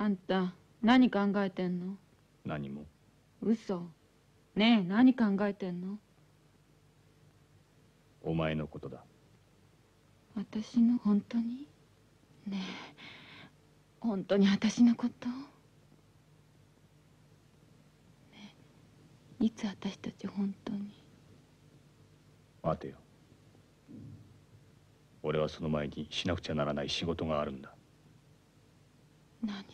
あんた何考えてんの？ 何も。 嘘。ねえ、何考えてんの？ お前のことだ。 私の？本当に？ねえ、本当に私のこと？ねえ、いつ私たち本当に？ 待てよ。俺はその前にしなくちゃならない仕事があるんだ。 何さ？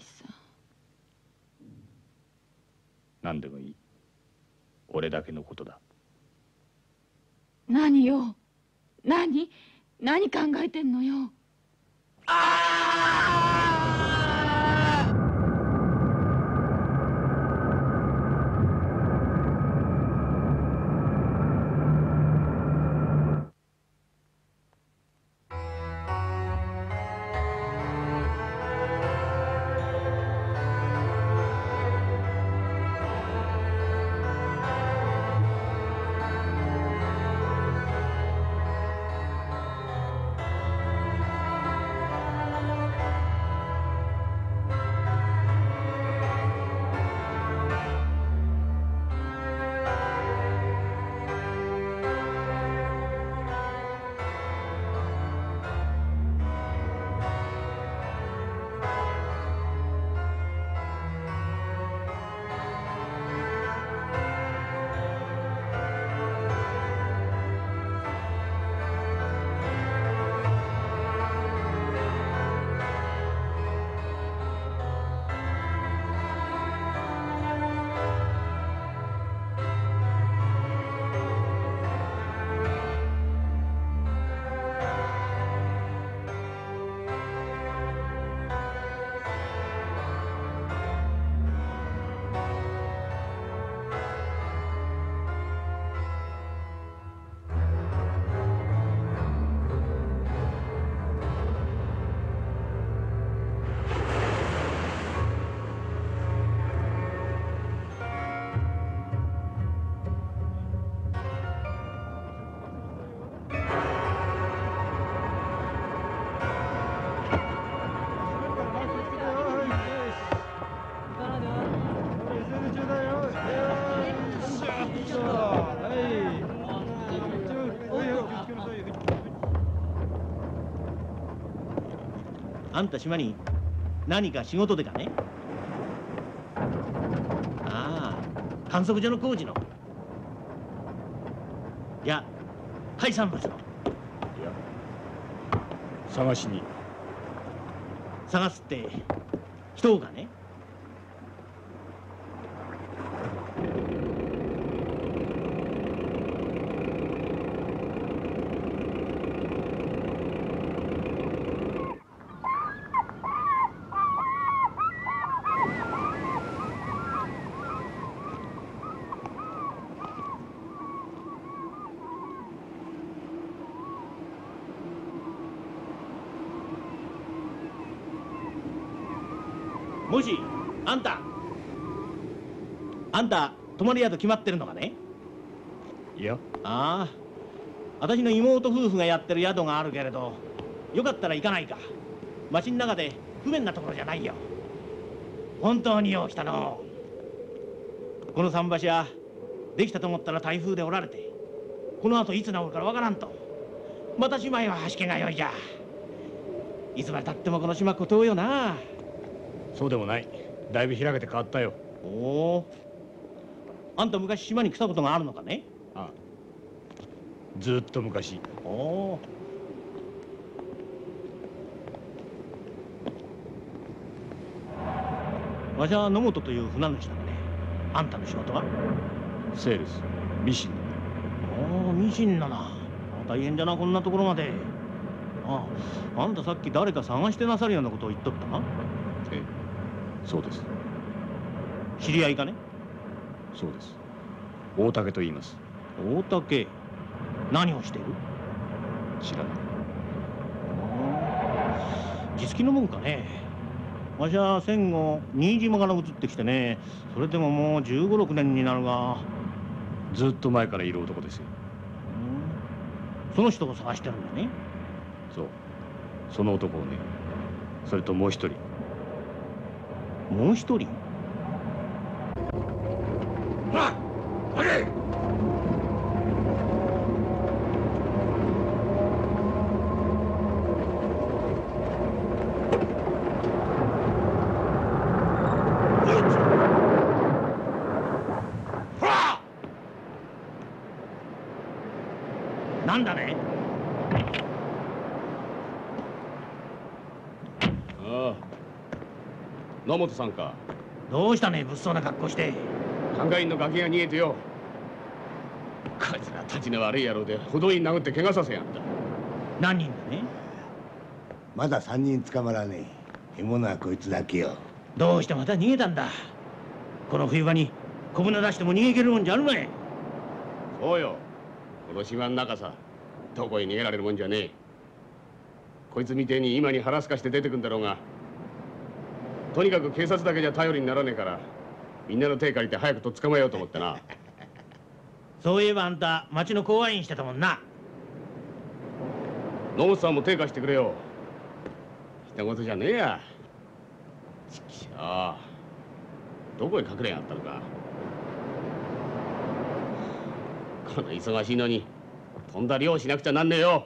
何でもいい。俺だけのことだ。 何よ。何考えてんのよ。 あんた島に何か仕事でかね？ああ、観測所の工事の。いや、海産物の。いや、 探しに。 探すって人をかね？もしあんた泊まり宿決まってるのかね？ いや。 ああ、私の妹夫婦がやってる宿があるけれど、よかったら行かないか。街の中で不便なところじゃないよ。本当によう来たの。この桟橋はできたと思ったら台風で折られて、この後いつ治るからわからんと。また島へは橋家がよいじゃ。いつまでたってもこの島孤島よな。 そうでもない。だいぶ開けて変わったよ。 おお。あんた昔島に来たことがあるのかね？ ああ、ずっと昔。 おお。わしは野本という船主だがね。あんたの仕事は？ セールス、ミシン。 おお、ミシンだな。大変じゃな、こんなところまで。あんたさっき誰か探してなさるようなことを言っとったな。 ええ、そうです。 知り合いかね？ そうです。大竹と言います。 大竹。何をしている？ 知らない。 実機のもんかね。わしは戦後新島から移ってきてね、それでももう15、16年になるが。 ずっと前からいる男ですよ。 その人を探してるんだね。 そう。その男をね。それともう一人。 もう一人。なんだね。 ああ、野本さんか。 どうしたね、物騒な格好して。 管外員のガキが逃げてよ。こいつらたちの悪い野郎で歩道員殴って怪我させやんだ。 何人だね。 まだ3人捕まらねえ。獲物はこいつだけよ。 どうしてまた逃げたんだ。この冬場に小舟出しても逃げ切るもんじゃあるまい。 そうよ、この島の中さ。どこへ逃げられるもんじゃねえ。こいつみてえに今に腹すかして出てくんだろうが、とにかく警察だけじゃ頼りにならねえから、みんなの手借りて早くとっ捕まえようと思ってな。 そういえばあんた町の公安員してたもんな。 野本さんも手貸してくれよ。ひと事じゃねえや。ちきしょう、どこへ隠れやがったのか。この忙しいのにとんだ漁しなくちゃなんねえよ。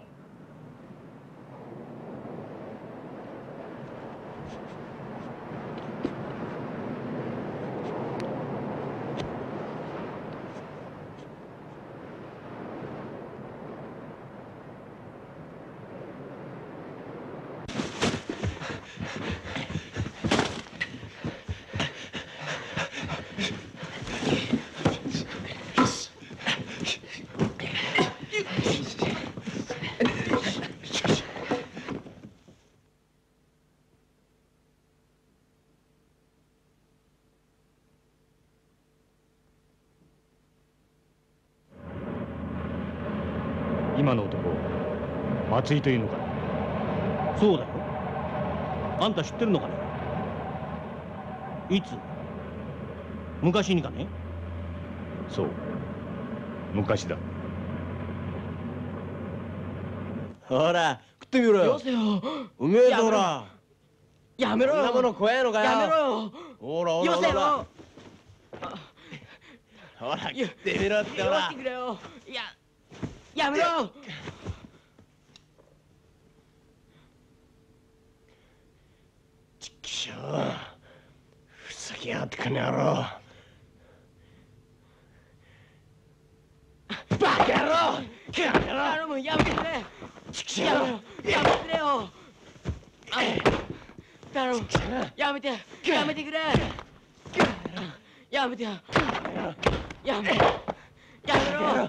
今の男、松井というのか。 そうだよ。あんた知ってるのかね。いつ？昔にかね。 そう、昔だ。 ほら食ってみろよ。 よせよ。 うめえぞほら。 やめろよ。 そんなもの怖えのかよ。 やめろよ。 ほらほらよせほらよ。 ほら食ってみろってほらよして。くれよ。やめろ。 ちきしょう、ふざけやがってこの野郎。バカ野郎。 頼む、やめてくれ。 ちきしょう。 やめろ。やめてくれよ。頼む。やめて。やめてくれ。やめて。やめろ。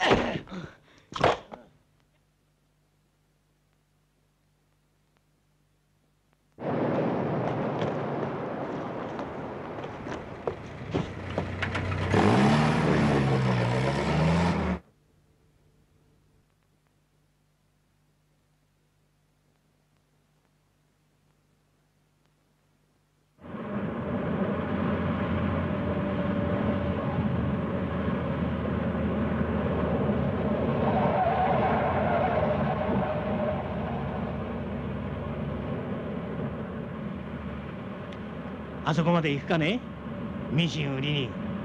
あそこまで行くかね、ミシン売りに。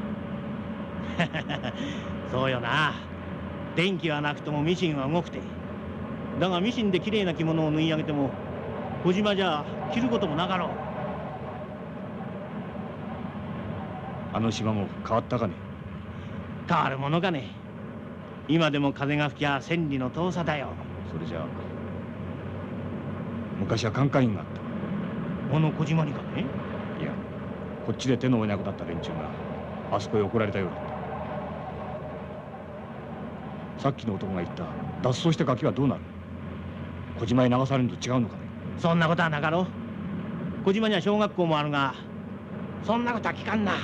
そうよな。電気はなくともミシンは動くて。だがミシンできれいな着物を縫い上げても小島じゃ着ることもなかろう。 あの島も変わったかね。 変わるものかね。今でも風が吹きゃ千里の遠さだよ。 それじゃあ昔は管理員があった。 この小島にかね。 いや、こっちで手の負えなくなった連中があそこへ送られたようだった。さっきの男が言った脱走したガキはどうなる。小島へ流されるのと違うのかね。 そんなことはなかろう。小島には小学校もあるが、そんなことは聞かんな。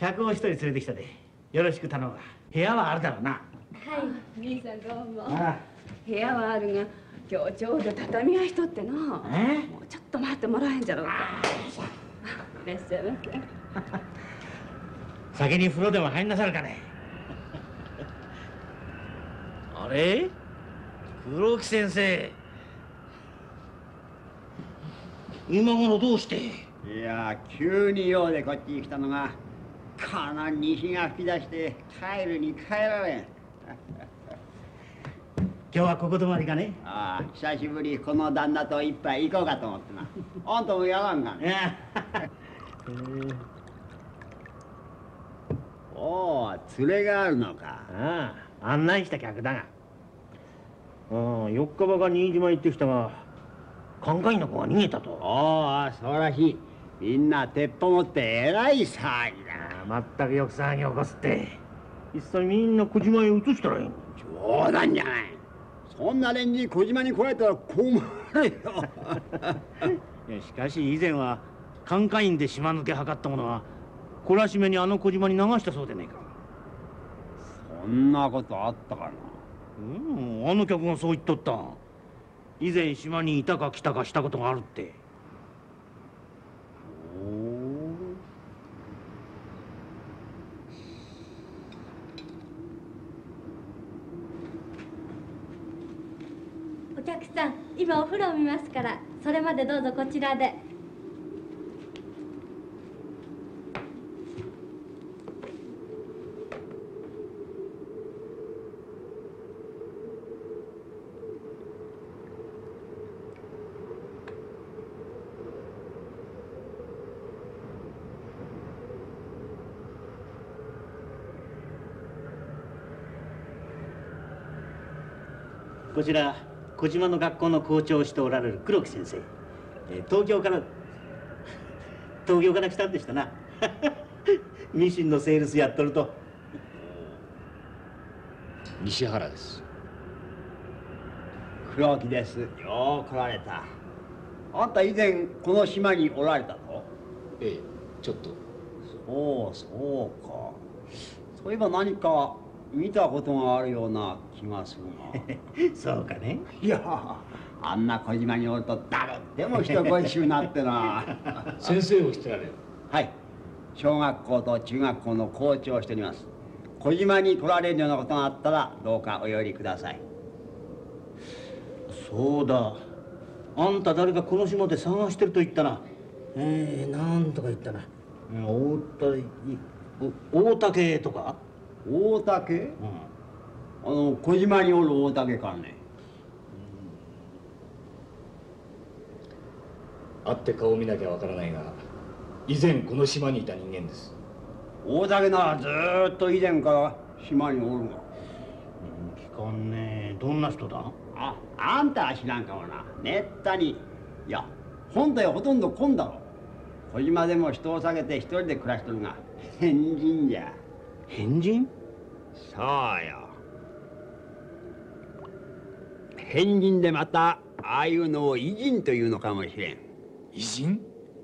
客を一人連れてきたで。よろしく頼むわ。部屋はあるだろうな。 はい、兄さんどうも。 あ部屋はあるが、今日ちょうど畳がしとっての。もうちょっと待ってもらえんじゃろうか。いらっしゃいませ。 先に風呂でも入んなさるかね。あれ、黒木先生、今頃どうして？ いや、急に用でこっちに来たのが、この西が吹き出して帰るに帰られん。 今日はここ泊まりかね？ ああ、久しぶりこの旦那と一杯行こうかと思ってな。あんたもやらんかね。おお、連れがあるのか。 ああ、案内した客だが。4日ばか新島行ってきたが、カンカインの子が逃げたと。 おお、そうらしい。みんな鉄砲持ってえらい騒ぎだ。 まったくよく騒ぎを起こすって。いっそみんな小島へ移したらいいの。 冗談じゃない。そんな連中小島に来られたら困るよ。 いや、しかし以前はカンカインで島抜け図った者は懲らしめにあの小島に流したそうでねえか。 そんなことあったかな。 あの客がそう言っとった。以前島にいたか来たかしたことがあるって。 お客さん、今お風呂見ますから、それまでどうぞこちらで。 こちら小島の学校の校長をしておられる黒木先生。東京から来たんでしたな。ミシンのセールスやっとると。 西原です。 黒木です。よう来られた。あんた以前この島におられたと？ ええ、ちょっと。 そうか。そういえば何か見たことがあるような気がするな。 そうかね。 いや、あんな小島におると誰でも人恋しゅうなってな。 先生をしてられる。 はい、小学校と中学校の校長をしております。小島に来られるようなことがあったらどうかお寄りください。 そうだ、あんた誰かこの島で探してると言ったな。なんとか言ったな。大竹とか。 大竹？小島におる大竹かね。 会って顔見なきゃわからないが、以前この島にいた人間です。 大竹ならずーっと以前から島におるが。 聞かんねえ。どんな人だ？ あんたは知らんかもな。めったに。いや、本体はほとんど来んだろ。小島でも人を下げて一人で暮らしとるが変人じゃ。 変人？ そうよ。変人でまたああいうのを異人というのかもしれん。 偉人？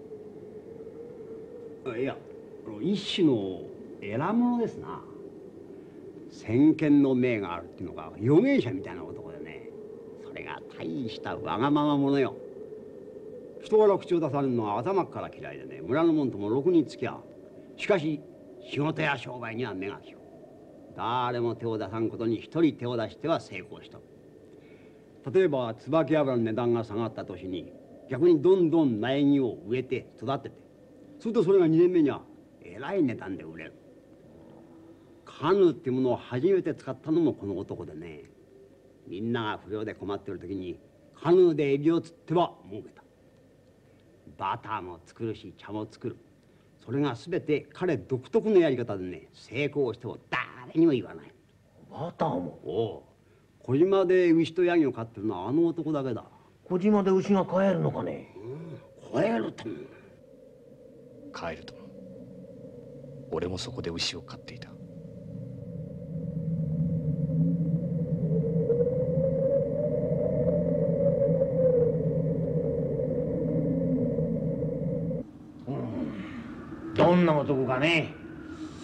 いや、一種の偉者ですな。先見の明があるっていうのが預言者みたいな男でね。それが大したわがまま者よ。人から口を出されるのは頭から嫌いでね、村の者ともろくに付き合う。しかし仕事や商売には目が利く。誰も手を出さんことに一人手を出しては成功した。例えば椿油の値段が下がった年に逆にどんどん苗木を植えて育てて、するとそれが2年目にはえらい値段で売れる。カヌーっていうものを初めて使ったのもこの男でね。みんなが不良で困ってる時にカヌーでエビを釣っては儲けた。バターも作るし茶も作る。それが全て彼独特のやり方でね、成功しても誰にも言わない。 バターも？ おう、小島で牛とヤギを飼ってるのはあの男だけだ。 小島で牛が飼えるのかね？ 飼えるとも。 帰るとも。俺もそこで牛を飼っていた。 どんな男かね。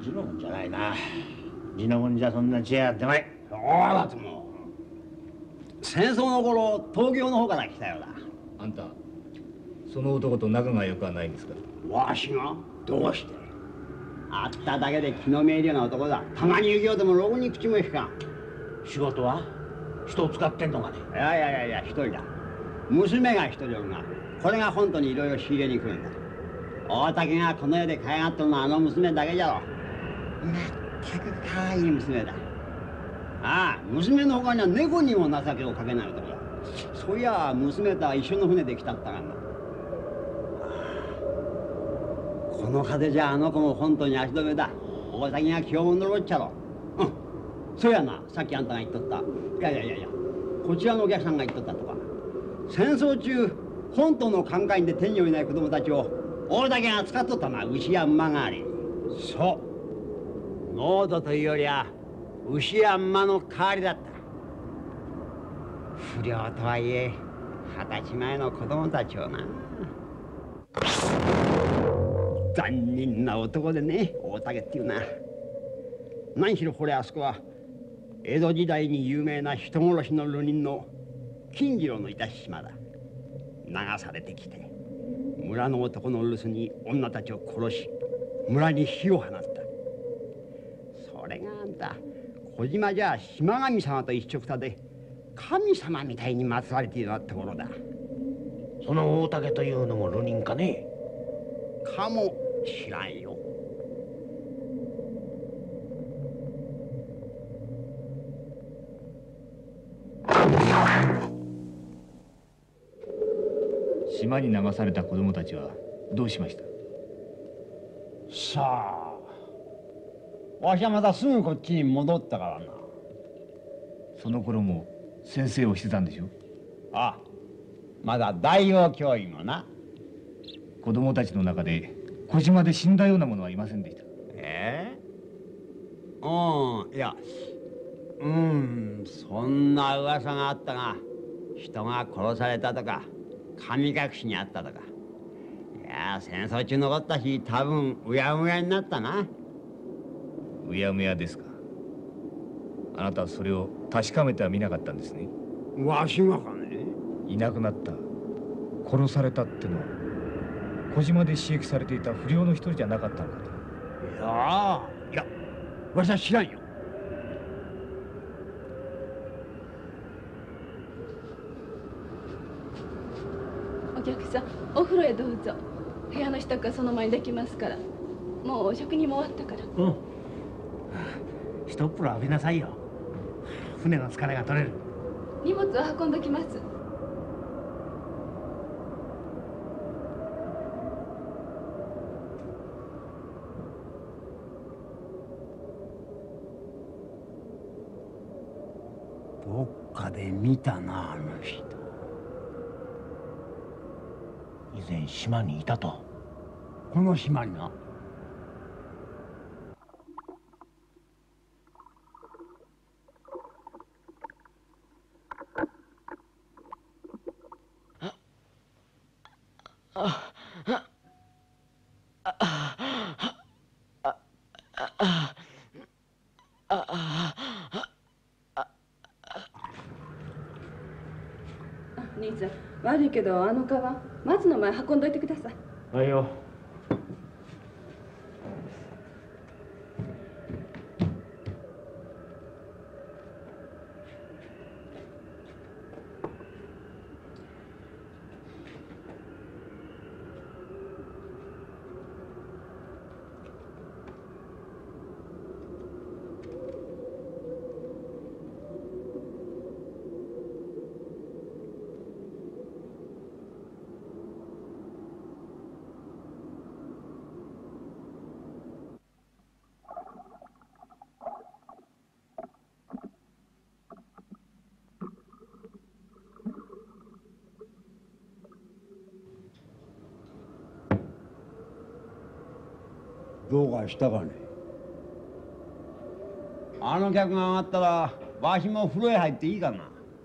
字のもんじゃないな。 地のもんじゃそんな知恵あってない。 そうだとも。戦争の頃東京の方から来たようだ。 あんたその男と仲が良くはないんですか？ わしがどうして？会っただけで気のめいるような男だ。たまに行きようともろくに口も引かん。 仕事は人を使ってんのかね？ いや一人だ。娘が一人おるが、これが本当にいろいろ仕入れに来るんだ。大竹がこの世で可愛がっとるのはあの娘だけじゃろ。まったく可愛い娘だ。ああ、娘の他には猫にも情けをかけない男だ。そういや娘とは一緒の船で来たったがな。この風じゃあの子も本当に足止めだ。大竹が気をもんどろっちゃろ。うん、そうやな、さっきあんたが言っとった。いや、こちらのお客さんが言っとったとか。戦争中本島の艦会で手に負えない子供たちを大竹が使っとったな、牛や馬代わり。そう、ノートというよりは牛や馬の代わりだった。不良とはいえ20歳前の子供たちをな。残忍な男でね、大竹っていうな。何しろこれあそこは江戸時代に有名な人殺しの流人の金次郎のいた島だ。流されてきて村の男の留守に女たちを殺し村に火を放った。それがあんた小島じゃ島神様と一緒くたで神様みたいに祀られているところだ。 その大竹というのも流人かね？ かもしらんよ。 島に流された子供たちはどうしました？ さあ、わしはまたすぐこっちに戻ったからな。 その頃も先生をしてたんでしょ？ ああ、まだ大王教員もな。 子供たちの中で小島で死んだような者はいませんでした？ いや、そんな噂があったが、人が殺されたとか神隠しにあったとか。いや、戦争中残ったし、多分うやむやになったな。 うやむやですか。あなたはそれを確かめてはみなかったんですね。 わしがかね？ いなくなった、殺されたってのは小島で刺激されていた不良の一人じゃなかったのかと。 いや、わしは知らんよ。 お客さん、お風呂へどうぞ。部屋の支度はその前にできますから。もう食事も終わったから。 一風呂浴びなさいよ。船の疲れが取れる。 荷物を運んどきます。 どっかで見たな、あの人。 以前島にいたと。 この島にな。 兄さん、悪いけどあのカバン松の前運んどいてください。 はいよ。 どうかしたかね？あの客が上がったらわしも風呂へ入っていいかな？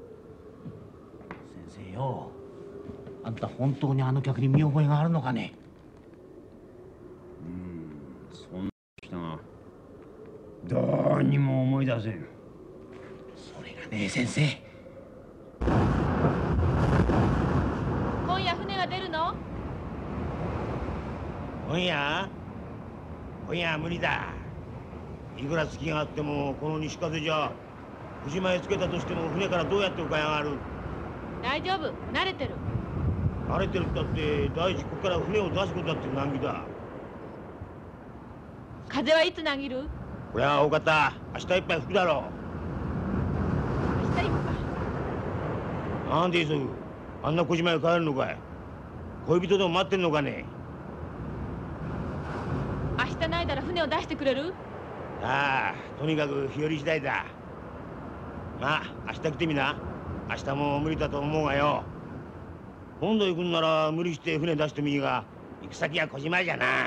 先生よ、あんた本当にあの客に見覚えがあるのかね？ そんな人が何にも思い出せん。 それがね先生。 今夜船が出るの？ 今夜は無理だ。いくら月があってもこの西風じゃ藤間へつけたとしても船からどうやって浮かび上がる？ 大丈夫、慣れてる。 慣れてるったって第一ここから船を出すことだって難儀だ。 風はいつ投げる？ こりゃ大方明日いっぱい吹くだろ明日いっう。なんで急ぐ？あんな小島へ帰るのかい？恋人でも待ってんのかね？ ぱい。明日ないなら船を出してくれる？ ああ、とにかく日和次第だ。まあ明日来てみな。明日も無理だと思うがよ。今度行くんなら無理して船出してもいいが、行く先は小島じゃな。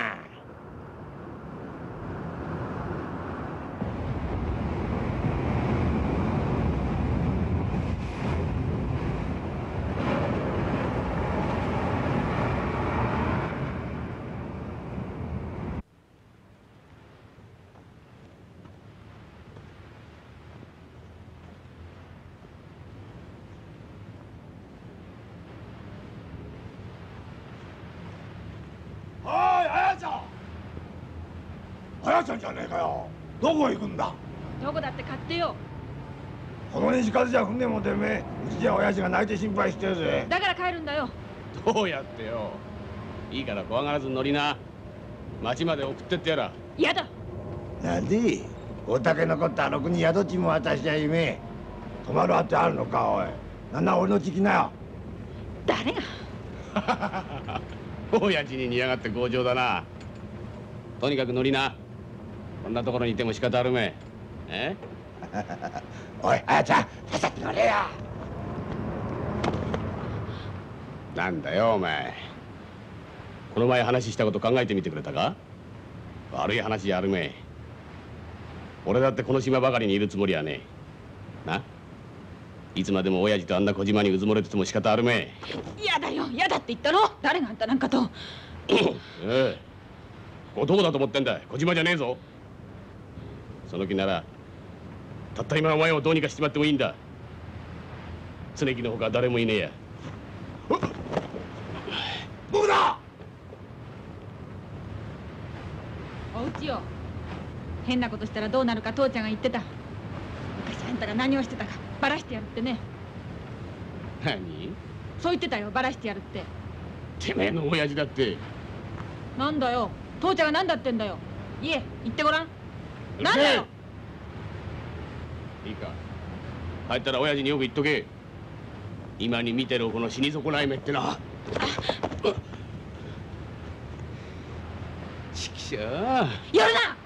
あやちゃんじゃねえかよ。どこへ行くんだ？ どこだって買ってよ。 この西風じゃ船も出めえ。うちじゃ親父が泣いて心配してるぜ。 だから帰るんだよ。 どうやってよ。いいから怖がらずに乗りな。町まで送ってってやら。 嫌だ。 なんでおたけのこったろくに宿賃も渡しちゃいめえ。泊まるあってあるのかおい。なんな俺の地来なよ。 誰が？ 親父に似やがって強情だな。とにかく乗りな。こんなところにいても仕方あるめえ。 おいあやちゃん、さっさと乗れよ。 なんだよお前。この前話したこと考えてみてくれたか？悪い話じゃあるめ。俺だってこの島ばかりにいるつもりはねえ。な？いつまでも親父とあんな小島にうずもれてても仕方あるめ。 嫌だよ、嫌だって言ったろ。誰があんたなんかと。 ええ。ここどこだと思ってんだ。小島じゃねえぞ。その気ならたった今お前をどうにかしちまってもいいんだ。常木のほか誰もいねえや。 僕だ。 おうちよ。変なことしたらどうなるか父ちゃんが言ってた。昔あんたが何をしてたかバラしてやるってね。 何？ そう言ってたよ、バラしてやるって。 てめえの親父だって。 なんだよ、父ちゃんが何だってんだよ。いえ、言ってごらん。なんだよ。 いいか、帰ったら親父によく言っとけ。今に見てろこの死に損ない目ってな。ちくしょう。 やるな。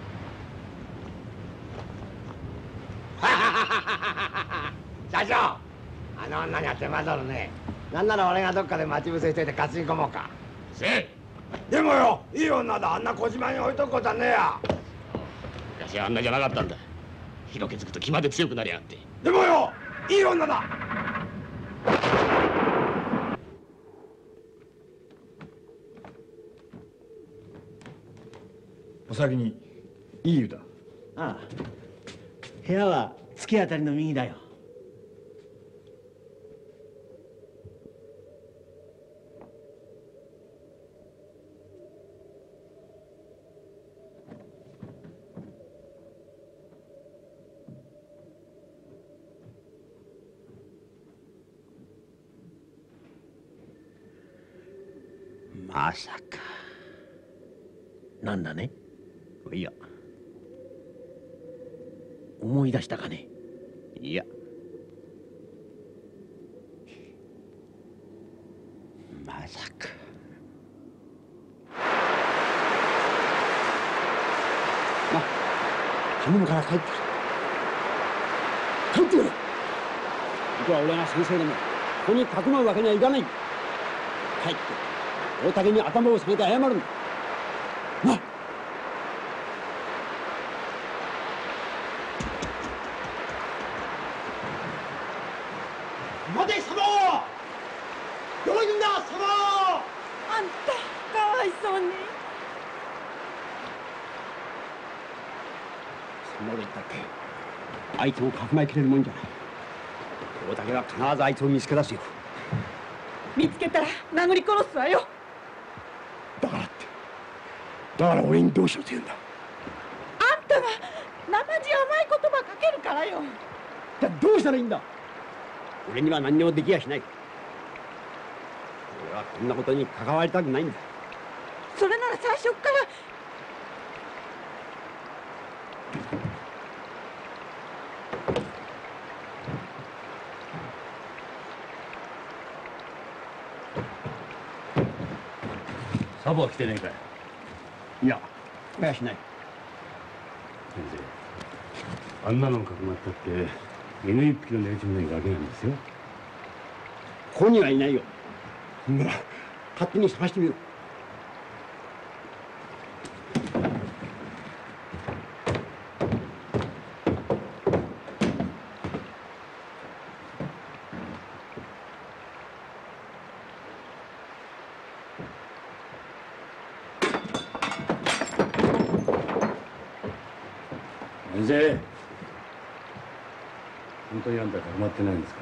社長、あの女には手間取るね。なんなら俺がどっかで待ち伏せしてて担ぎ込もうか。 せえ。 でもよ、いい女だ。あんな小島に置いとくことはねえや。 昔はあんなじゃなかったんだ。広気づくと気まで強くなりやがって。 でもよ、いい女だ。 お先にいい湯だ。 ああ、部屋は突き当たりの右だよ。 まさか。 なんだね。 いや思い出したかね。 いやまさか。まあ頼むから帰ってくれ。帰ってくれ。いくら俺が先生でもここにかくまうわけにはいかない。帰って大竹に頭を下げて謝るんだ。なっ。 待て、サボー。どこ行くんだ、サボー。 あんたかわいそうに。 そんなこと言ったってあいつをかくまいきれるもんじゃない。大竹は必ずあいつを見つけ出すよ。 見つけたら殴り殺すわよ。 だから俺にどうしろと言うんだ。 あんたが生地甘い言葉かけるからよ。 じゃあどうしたらいいんだ。 俺には何にもできやしない。俺はこんなことに関わりたくないんだ。 それなら最初っから。 サボは来てねえかよ。 いや、来やしない。 先生、あんなのかくまったって犬一匹の寝ちもないだけなんですよ。 ここにはいないよ。ほんなら勝手に探してみろ。 先生、本当にあんたかくまってないんですか。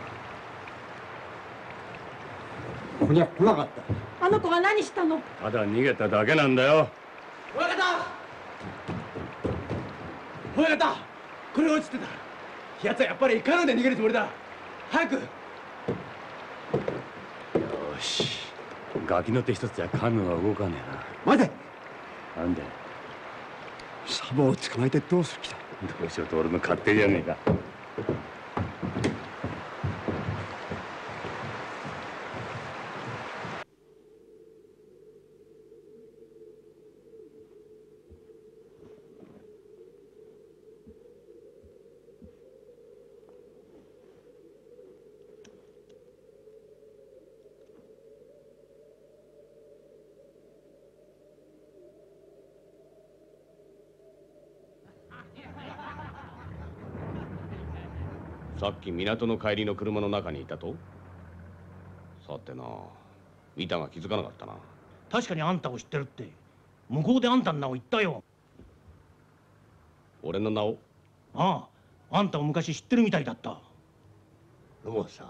ここには来なかった。 あの子が何したの？ ただ逃げただけなんだよ。 親方、親方、これ落ちてた。奴はやっぱりカナで逃げるつもりだ。早く。 よし、ガキの手一つじゃカヌーは動かねえ待て。 な。なんで？ サボを捕まえてどうする気だ。 どうしようと俺の勝手じゃねえか。さっき港の帰りの車の中にいたと。さてな、見たが気づかなかったな。 確かにあんたを知ってるって向こうであんたの名を言ったよ。 俺の名を？ ああ、あんたを昔知ってるみたいだった。 野本さ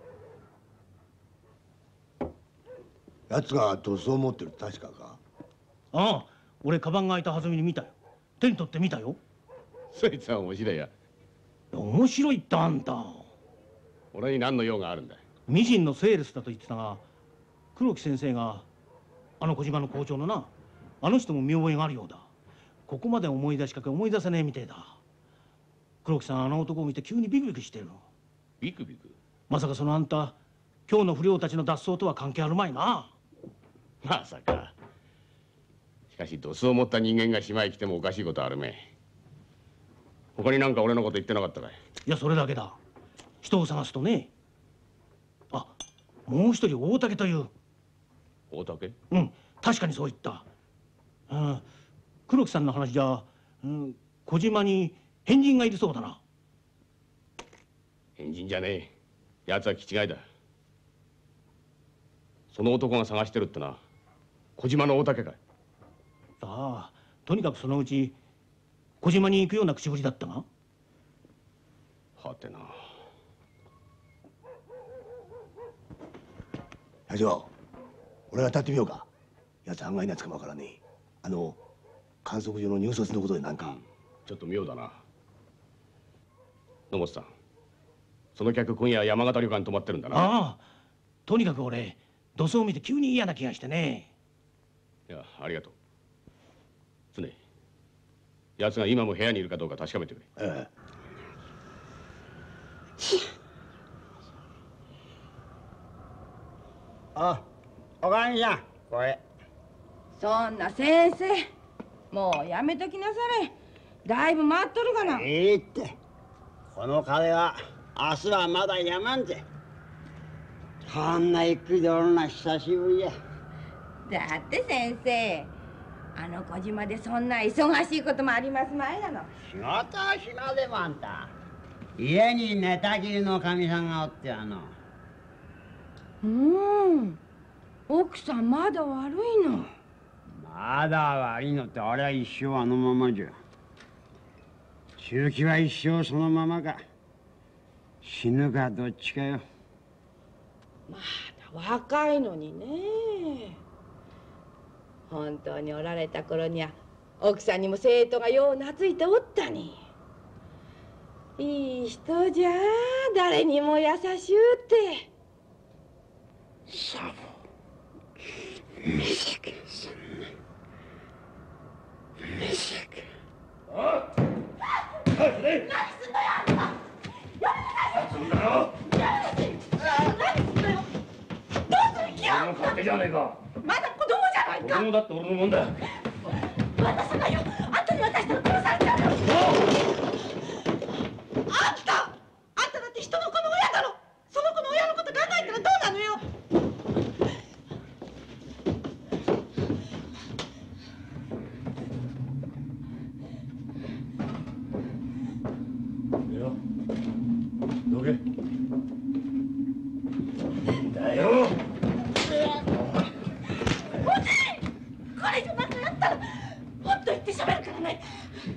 ん、奴が塗装を持ってるって確かか。 ああ、俺カバンが開いたはずみに見たよ。手に取って見たよ。 そいつは面白いや。 面白いってあんた。 俺に何の用があるんだ。 ミシンのセールスだと言ってたが、黒木先生があの小島の校長のな、あの人も見覚えがあるようだ。ここまで思い出しかけ思い出せねえみてえだ。黒木さんあの男を見て急にビクビクしてるの。 ビクビク？ まさかそのあんた今日の不良たちの脱走とは関係あるまいな。 まさか。しかしドスを持った人間が島へ来てもおかしいことはあるめ。他になんか俺のこと言ってなかったかい？ いや、それだけだ。人を探すとね。あ、もう一人大竹という。 大竹？ うん、確かにそう言った。黒木さんの話じゃ、小島に変人がいるそうだな。 変人じゃねえ。奴は気違いだ。その男が探してるってな、小島の大竹かい？ さあ、とにかくそのうち小島に行くような口ぶりだったが。 はてな。 社長、俺が当たってみようか。奴案外なつかもわからねえ。観測所の入札のことでなんか。 ちょっと妙だな。野本さん、その客今夜山形旅館に泊まってるんだな。 ああ、とにかく俺土葬を見て急に嫌な気がしてね。 いや、ありがとう。常、奴が今も部屋にいるかどうか確かめてくれ。 ええ。 あ、おかみちゃん、これ。 そんな先生、もうやめときなされ。だいぶ回っとるがな。 って、この風は明日はまだやまんぜ。こんなゆっくりでおるの久しぶりや。 だって先生、あの小島でそんな忙しいこともありますまいなの。 仕事はしなでもあんた。家に寝たきりのかみさんがおって奥さんまだ悪いの。 まだ悪いのってあれは一生あのままじゃ。 周期は一生そのままか死ぬかどっちかよ。 まだ若いのにね。本当におられた頃には奥さんにも生徒がよう懐いておったに。いい人じゃ誰にも優しゅうて。 サボ見せけさんね見せけ。 何すんのよあんた。やめなさいよ。すんだろ。やめなさい。何すんのよ。どうする気よ。俺の勝手じゃねえか。まだ子供じゃないか。子供だって俺のもんだ。渡さないよ。あんたに渡したら殺されちゃうよ。あんただって人の子の親だろ。その子の親のこと考えたらどうなのよ。どけ。だよ。これ以上なんかやったらほっと言ってしゃべるからね。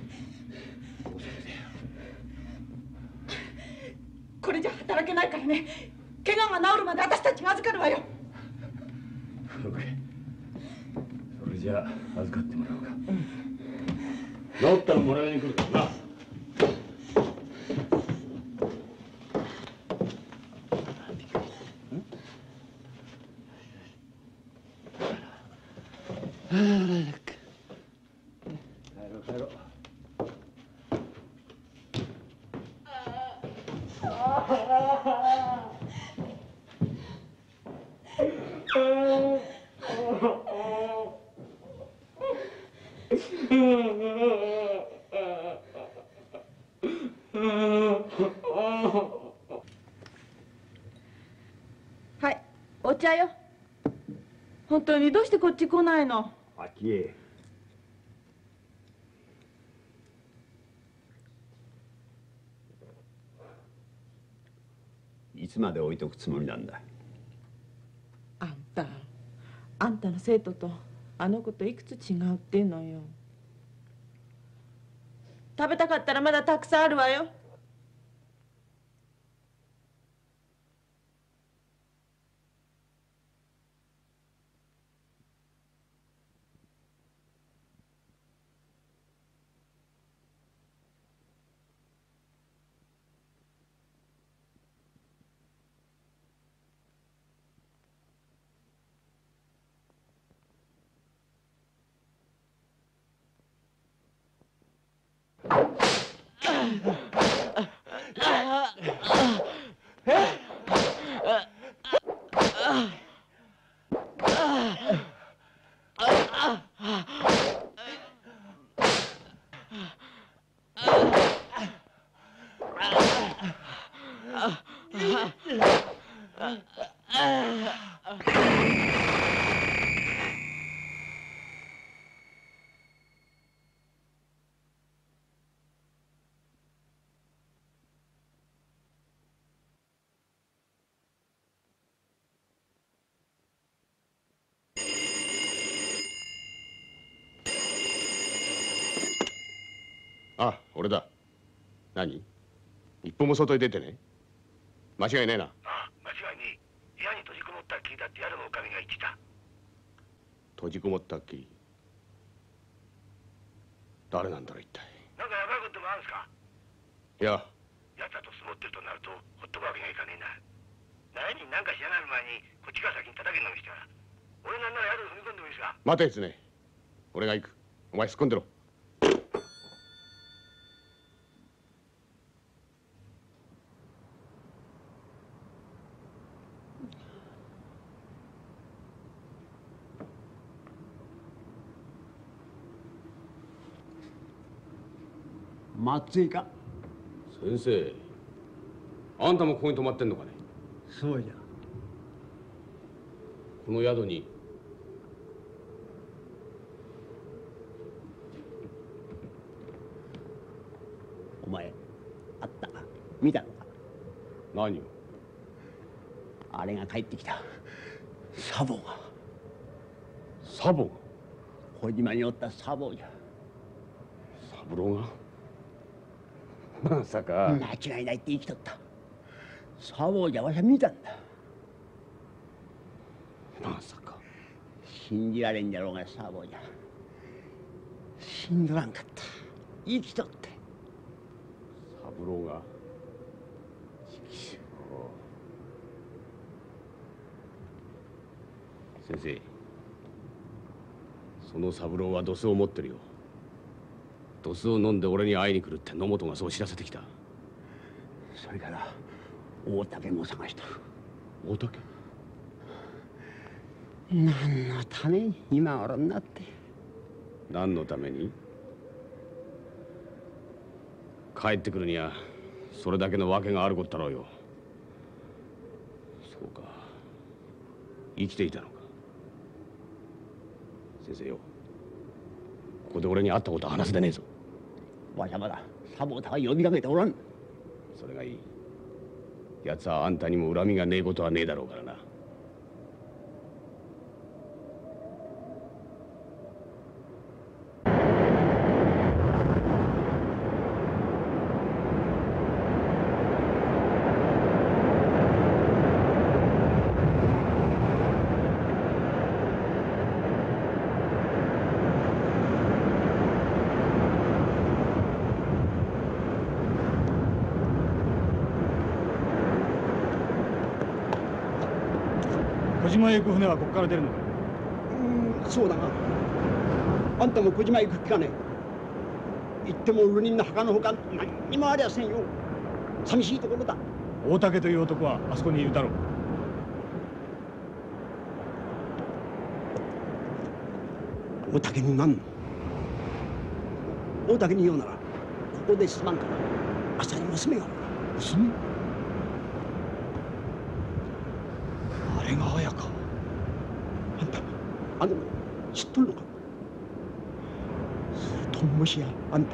これじゃ働けないからね。怪我が治るまで私たちが預かるわよ。 そうかい。それじゃあ預かってもらおうか。治ったらもらいに来るからな。 はい、お茶よ。本当にどうしてこっち来ないの？ あっちへ。いつまで置いとくつもりなんだ。 あんたの生徒とあの子といくつ違うってのよ。食べたかったらまだたくさんあるわよ。 あ、俺だ。何？一歩も外へ出てね。間違いねえな。 ああ、間違いねえ。部屋に閉じこもったっきりだって宿のおかみが言ってた。 閉じこもったっきり。誰なんだろう一体。 なんかやばいこともあるんすか？ いや、 やつらと相撲ってるとなるとほっとくわけにはいかねえな。何に何かしやがる前にこっちが先に叩けんのにしてから俺なんなら宿踏み込んでもいいですか？ 待てつね。俺が行く。お前突っ込んでろ。 松井か。 先生、あんたもここに泊まってんのかね。 そうじゃ。 この宿に。 お前あったか見たのか。 何を？ あれが帰ってきた。サボが。 サボが？ 小島におったサボじゃ。 三郎が？ まさか。 間違いないって生きとった。サボーじゃわしゃ見たんだ。 まさか。 信じられんじゃろうがサボーじゃ死んどらんかった。生きとって。 三郎が。先生、その三郎はドスを持ってるよ。ドスを飲んで俺に会いに来るって野本がそう知らせてきた。 それから大竹も探しとる。 大竹？ 何のために今頃になって。 何のために？帰ってくるにはそれだけの訳があることだろうよ。そうか、生きていたのか。先生よ、ここで俺に会ったことは話でねえぞ。 わしゃまだサボータが呼びかけておらん。 それがいい。奴はあんたにも恨みがねえことはねえだろうからな。 小島へ行く船はここから出るのか。 そうだが、あんたも小島へ行く気かね。行っても流人の墓のほか何にもありゃせんよ。寂しいところだ。 大竹という男はあそこにいるだろう。 大竹になんの？大竹に言うならここですまんから。朝に娘がおる。 娘？あれが綾香。 あんたあの知っとるのか。ともしやあんた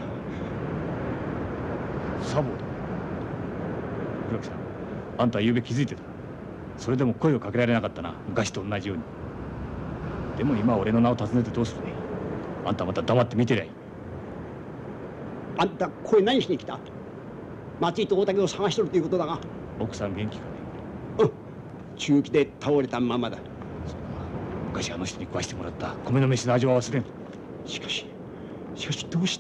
サボーだ。黒木さん、あんたは昨べ気づいてた。それでも声をかけられなかったな、昔と同じように。でも今俺の名を尋ねてどうするね。あんたまた黙って見てりゃいい。 あんたここへ何しに来た？松井と大竹を探しとるということだが。 奥さん元気かね。 中気で倒れたままだ。 そうか。昔あの人に食わしてもらった米の飯の味は忘れん。 しかしどうして。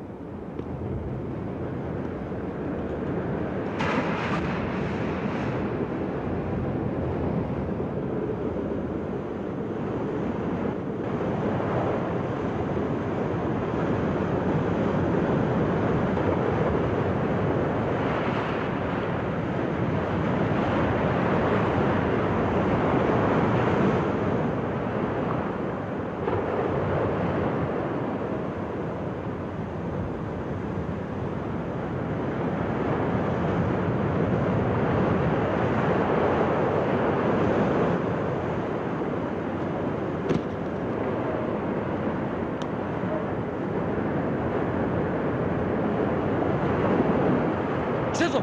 来たぞ。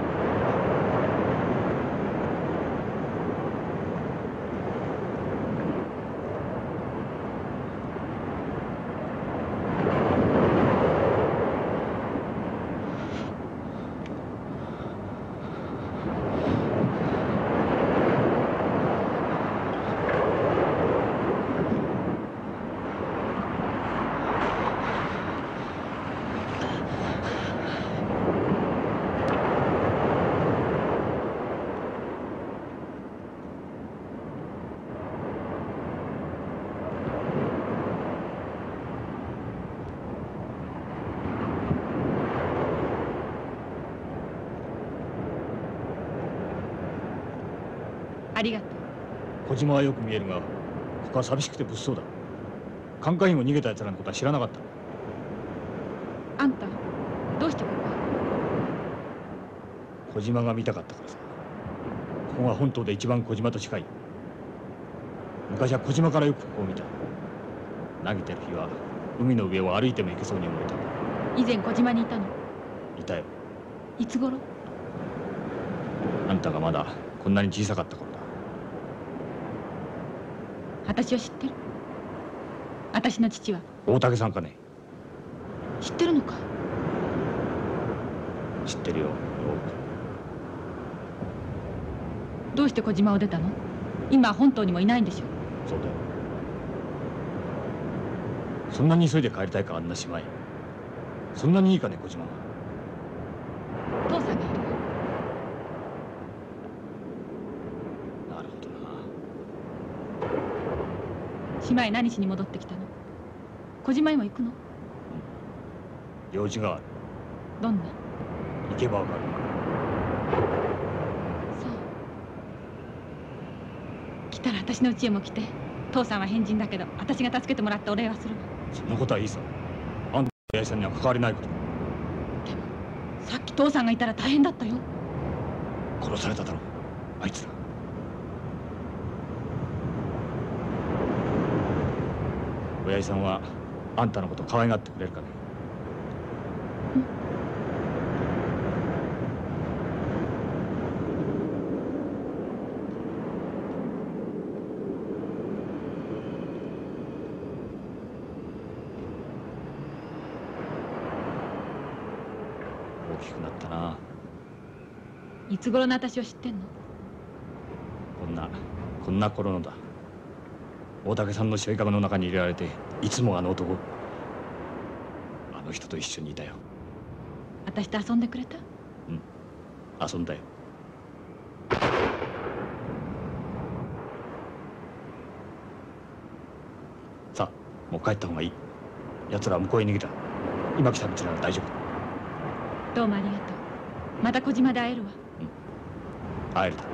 ありがとう。 小島はよく見えるが、ここは寂しくて物騒だ。管下員を逃げた奴らのことは知らなかった。 あんたどうしてここ？ 小島が見たかったからさ。ここが本島で一番小島と近い。昔は小島からよくここを見た。投げてる日は海の上を歩いても行けそうに思えた。 以前小島にいたの？ いたよ。 いつ頃？ あんたがまだこんなに小さかった頃だ。 私を知ってる？私の父は？ 大竹さんかね。 知ってるのか？ 知ってるよ。 どうして小島を出たの？今本島にもいないんでしょ。 そうだよ。そんなに急いで帰りたいか、あんな島へ。そんなにいいかね、小島は。 父さんがいるわ。 なるほどな。 島へ何しに戻ってきたの？小島へも行くの？ 用事がある。 どんな？ 行けばわかる。 そう。来たら私の家へも来て。父さんは変人だけど私が助けてもらってお礼はするわ。 そんなことはいいさ。あんた親父さんには関わりないこと。 でもさっき父さんがいたら大変だったよ。 殺されただろう、あいつら。親父さんはあんたのこと可愛がってくれるかね。大きくなったな。 いつ頃の私を知ってんの？ こんな頃のだ。大竹さんの背負いかごの中に入れられて、いつもあの男、あの人と一緒にいたよ。 私と遊んでくれた？ うん、遊んだよ。さあ、もう帰った方がいい。奴らは向こうへ逃げた。今来た道なら大丈夫。 どうもありがとう。また小島で会えるわ。 会えるだ。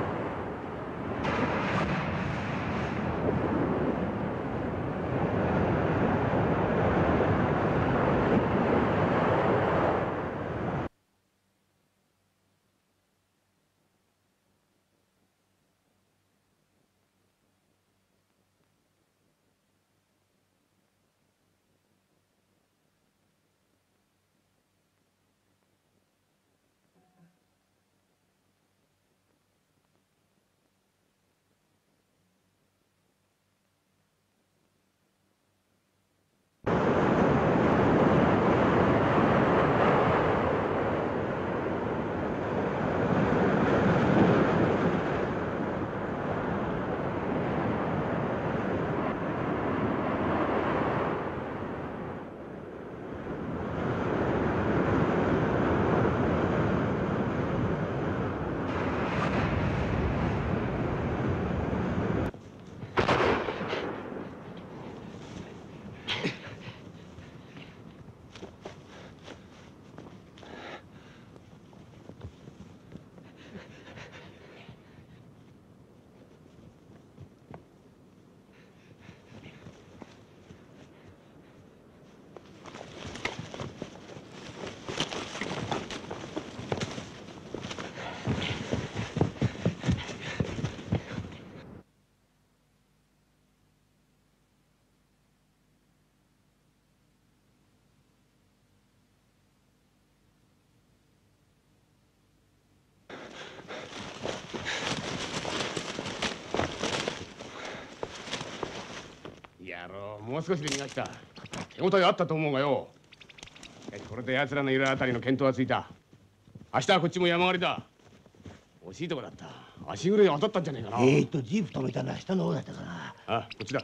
もう少しで逃がした。手応えあったと思うがよ。これで奴らのいるあたりの見当はついた。明日はこっちも山狩りだ。惜しいとこだった。足ぐれ当たったんじゃねえかな。 ジープ止めたのは下の方だったかな。 あ、こっちだ。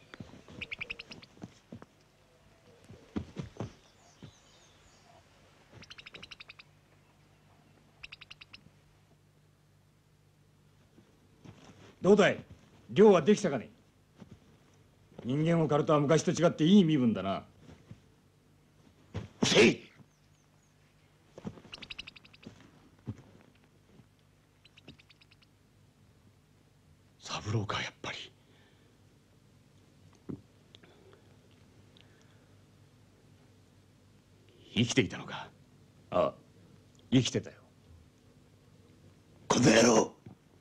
どうだい、漁はできたかね。人間を狩るとは昔と違っていい身分だな。 せい。 三郎か、やっぱり。生きていたのか。 ああ、生きてたよ。 この野郎。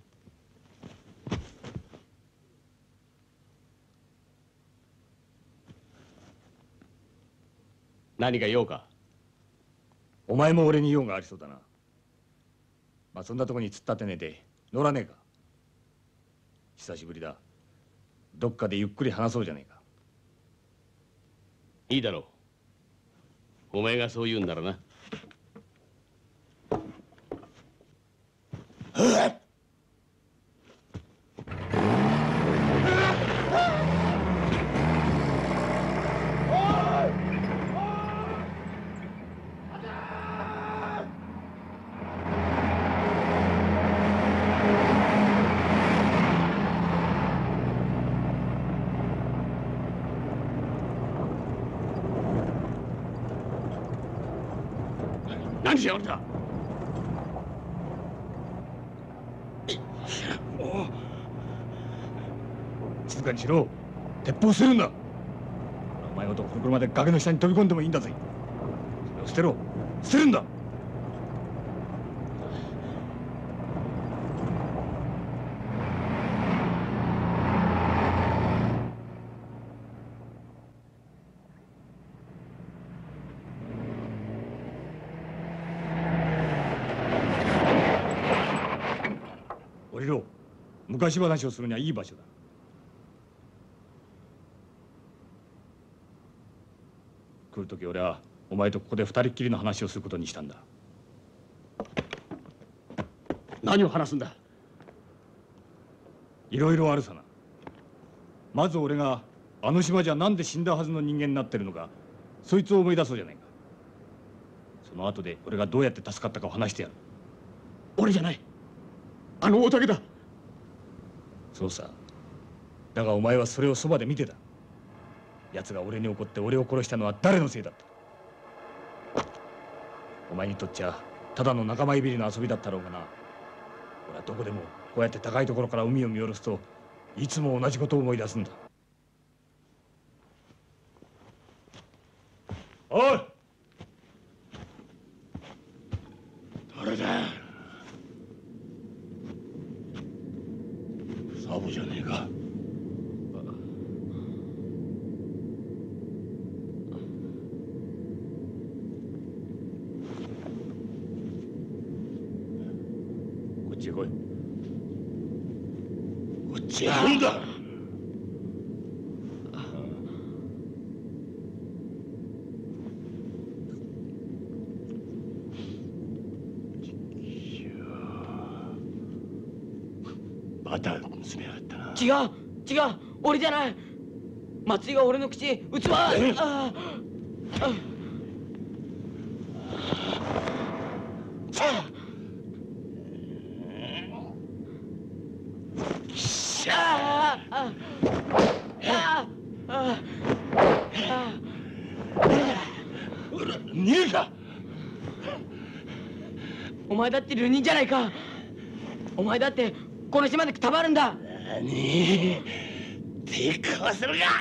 何か用か。 お前も俺に用がありそうだな。まあそんなとこに突っ立てねえで乗らねえか。久しぶりだ。どっかでゆっくり話そうじゃねえか。 いいだろう。お前がそう言うんならな。 何しやがるんだ。 静かにしろ。鉄砲捨てるんだ。お前ごとこの車で崖の下に飛び込んでもいいんだぜ。それを捨てろ。捨てるんだ。降りろ。昔話をするにはいい場所だ。来る時俺はお前とここで二人っきりの話をすることにしたんだ。 何を話すんだ。 いろいろあるさな。まず俺があの島じゃなんで死んだはずの人間になってるのか、そいつを思い出そうじゃないか。その後で俺がどうやって助かったかを話してやる。 俺じゃない、あの大竹だ。 そうさ。だがお前はそれをそばで見てた。奴が俺に怒って俺を殺したのは誰のせいだった。お前にとっちゃただの仲間いびりの遊びだったろうがな。俺はどこでもこうやって高いところから海を見下ろすといつも同じことを思い出すんだ。おい、 誰だ。サボじゃねえか。 こっちへ来い。 こっちへ来んだ。また娘やがったな。 違う違う、俺じゃない。松井が俺の口器。 逃げるか。 お前だって流人じゃないか。お前だってこの島でくたばるんだ。 何、抵抗するか。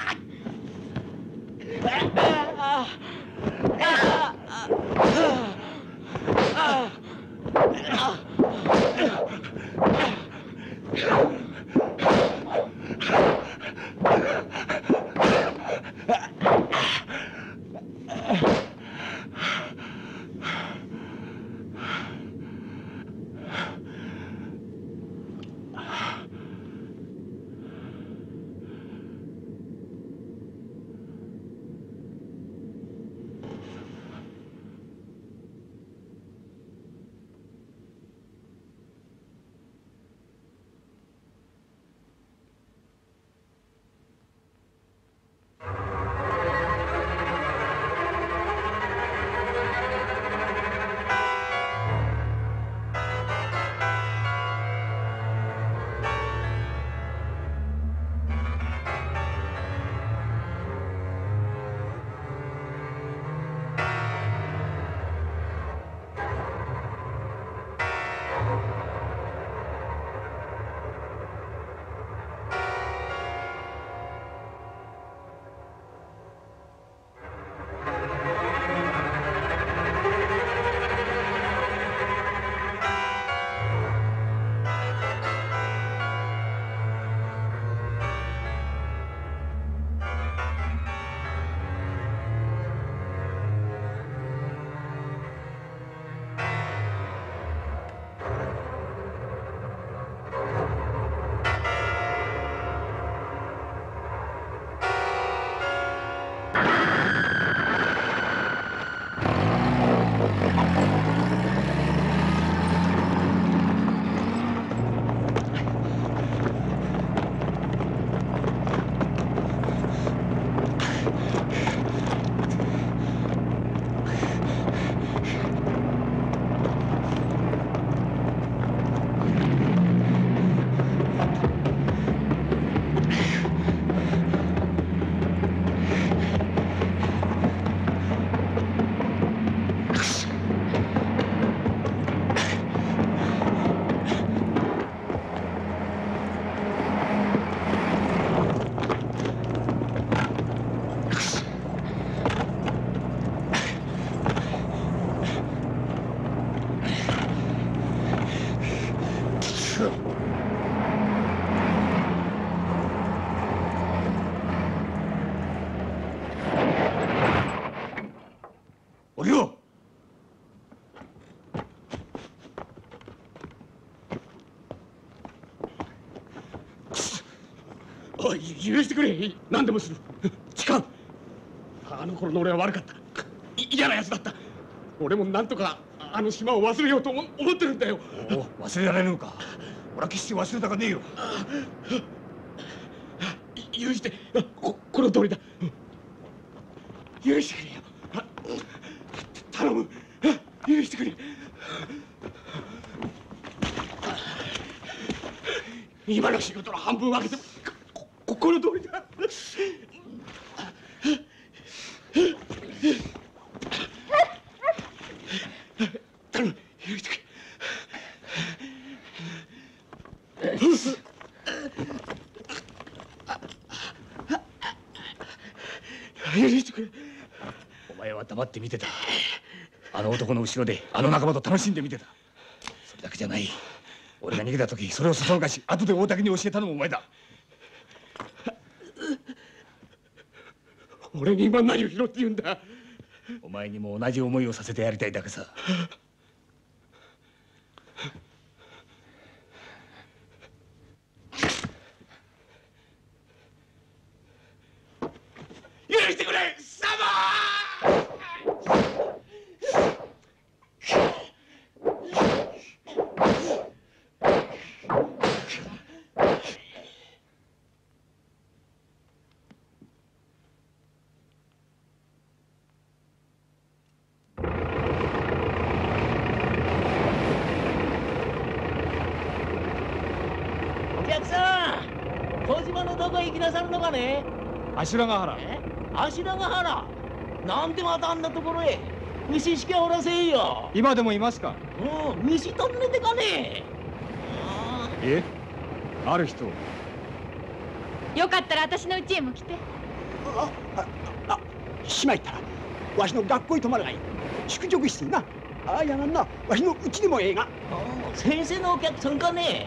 許してくれ。何でもする。誓う。あの頃の俺は悪かった。嫌な奴だった。俺もなんとかあの島を忘れようと思ってるんだよ。 おお、忘れられるのか。俺は決して忘れたかねえよ。 許して。この通りだ。許してくれよ。頼む。許してくれ。今の仕事の半分分けてこの通りだ。頼む、許してくれ。許してくれ。 お前は黙って見てた。あの男の後ろであの仲間と楽しんで見てた。それだけじゃない。俺が逃げた時それをそそのかし後で大竹に教えたのもお前だ。 俺に今何をしろって言うんだ。 お前にも同じ思いをさせてやりたいだけさ。 許してくれ、サマー。 お客さん、小島のどこへ行きなさるのかね。 足利原。 足利原。なんでまたあんなところへ。虫しかおらせんよ。 今でもいますか。 虫とんねてかね。 え、ある人。 よかったら私の家へも来て。 しまいったらわしの学校に泊まるがいい。宿直室にな。あ、いやなんな、わしのうちでもええが。 先生のお客さんかね。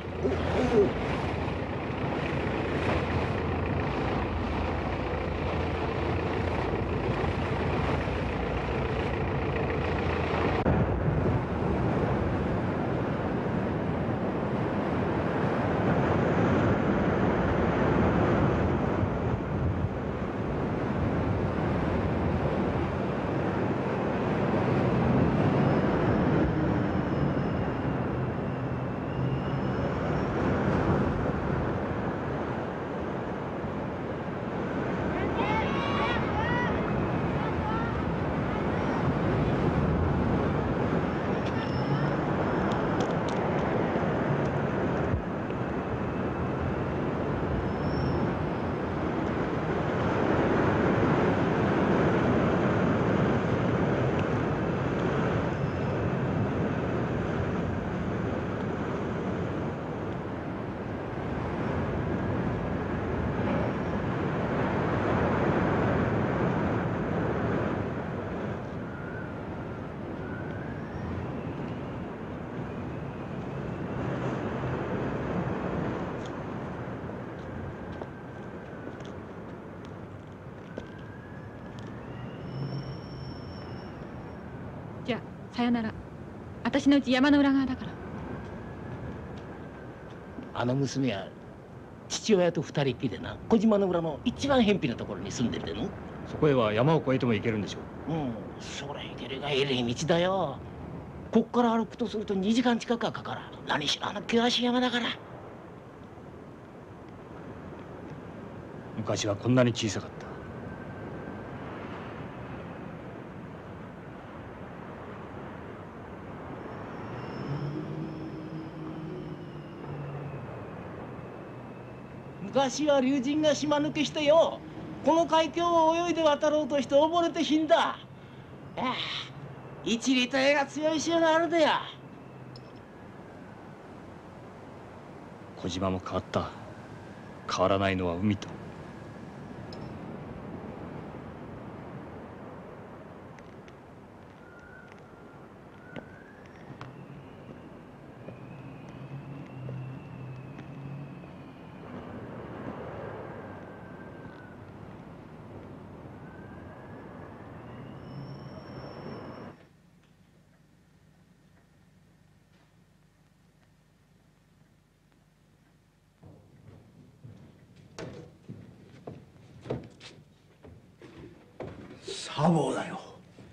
じゃあさよなら。私の家山の裏側だから。 あの娘は父親と二人っきりでな、小島の裏の一番偏僻なところに住んでるでの。 そこへは山を越えても行けるんでしょう。 それ行けるがえれい道だよ。こっから歩くとすると2時間近くはかからん。何しろあの険しい山だから。 昔はこんなに小さかった。 昔は竜神が島抜けしてよ、この海峡を泳いで渡ろうとして溺れて死んだ。一里隊が強い潮があるでや。 小島も変わった。変わらないのは海と。 サボだよ。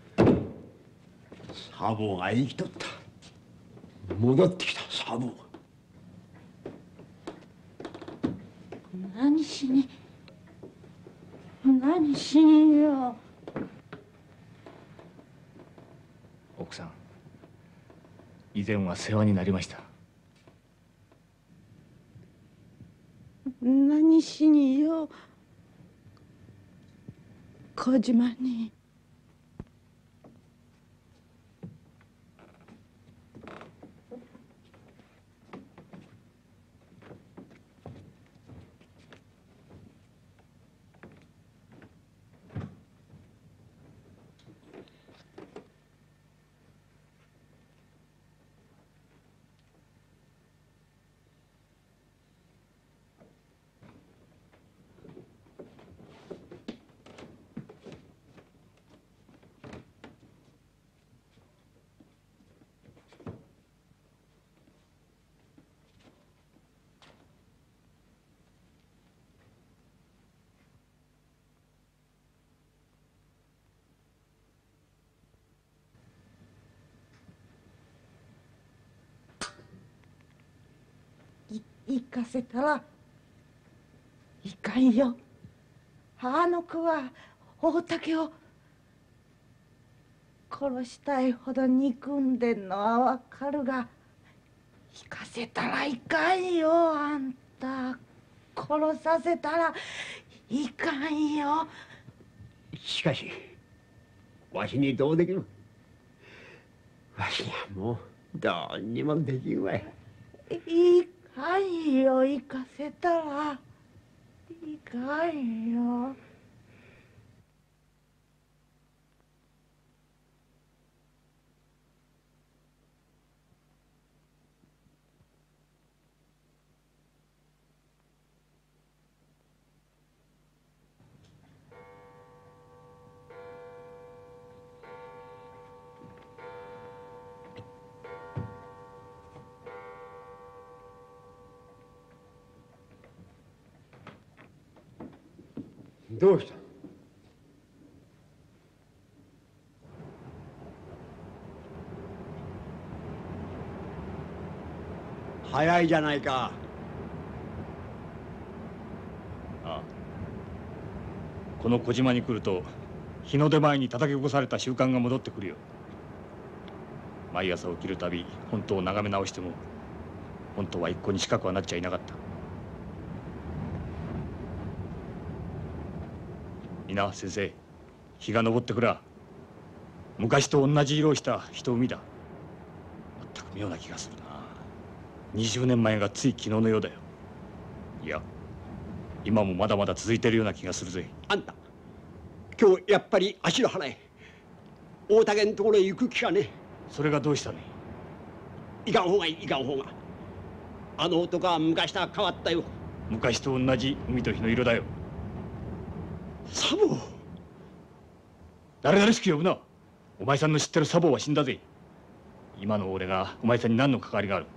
サボが生きとった。戻ってきたサボ。 何しによ。 奥さん、以前は世話になりました。 何しによ。小島に。行かせたらいかんよ。あの子は大竹を殺したいほど憎んでんのはわかるが、行かせたらいかんよ。あんた殺させたらいかんよ。 しかしわしにどうできる。わしにはもうどうにもできんわい。 いかんよ。行かせたらいかんよ。 どうした。早いじゃないか。 ああ、この小島に来ると日の出前に叩き起こされた習慣が戻ってくるよ。毎朝起きるたび本当を眺め直しても本当は一向に近くはなっちゃいなかった。みな先生、日が昇ってくら昔と同じ色をした人海だ。全く妙な気がするな。20年前がつい昨日のようだよ。いや、今もまだまだ続いてるような気がするぜ。 あんた今日やっぱり足の腹へ大竹のところへ行く気かね。 それがどうしたね。 いかんほうがいい、いかんほうが。あの男は昔とは変わったよ。 昔と同じ海と日の色だよ。 サボ。 誰々しく呼ぶな。お前さんの知ってるサボは死んだぜ。今の俺がお前さんに何の関わりがある。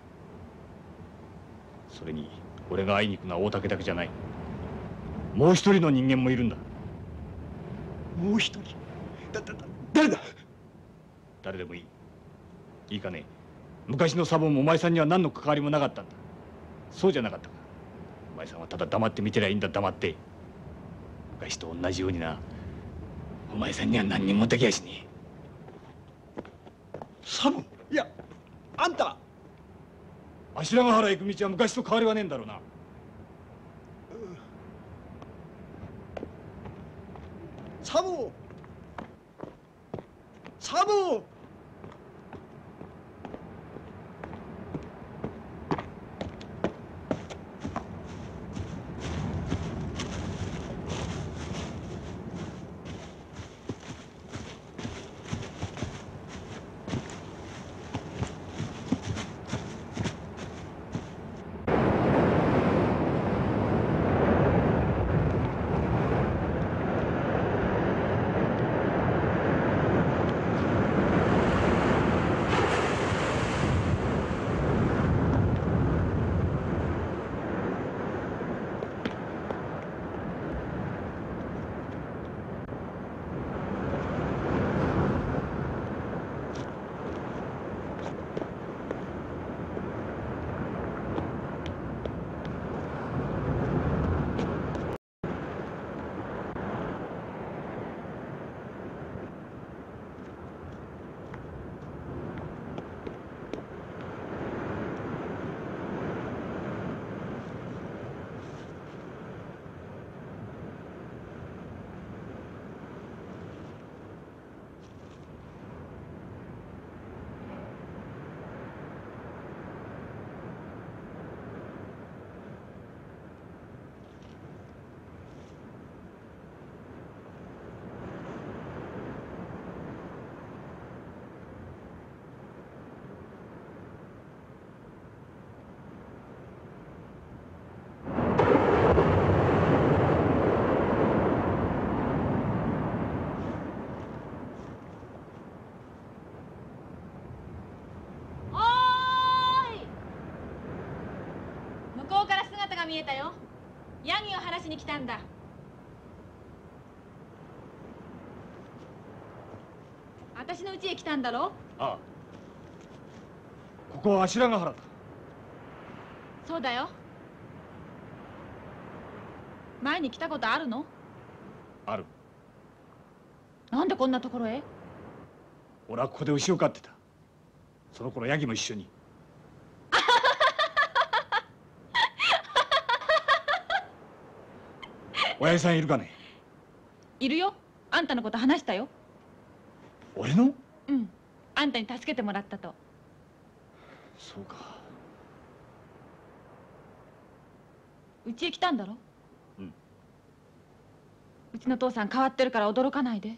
それに俺が会いに行くのは大竹だけじゃない。もう一人の人間もいるんだ。 もう一人。誰だ。 誰でもいい。いいかね。昔のサボもお前さんには何の関わりもなかったんだ。そうじゃなかったか。お前さんはただ黙って見てりゃいいんだ。黙って。昔と同じようにな。お前さんには何にもできやしねえ。 サボ。いや、あんた。 芦長原行く道は昔と変わりはねえんだろうな。 サボ。サボ。 しに来たんだ。私の家へ来たんだろ。 ああ、ここは白ヶ原だ。 そうだよ。前に来たことあるの？ ある。 なんでこんなところへ？ 俺はここで牛を飼ってた。その頃ヤギも一緒に。親父さんいるかね？ いるよ。あんたのこと話したよ。 俺の？ うん。あんたに助けてもらったと。 そうか。 うちへ来たんだろ？ うん。 うちの父さん変わってるから驚かないで。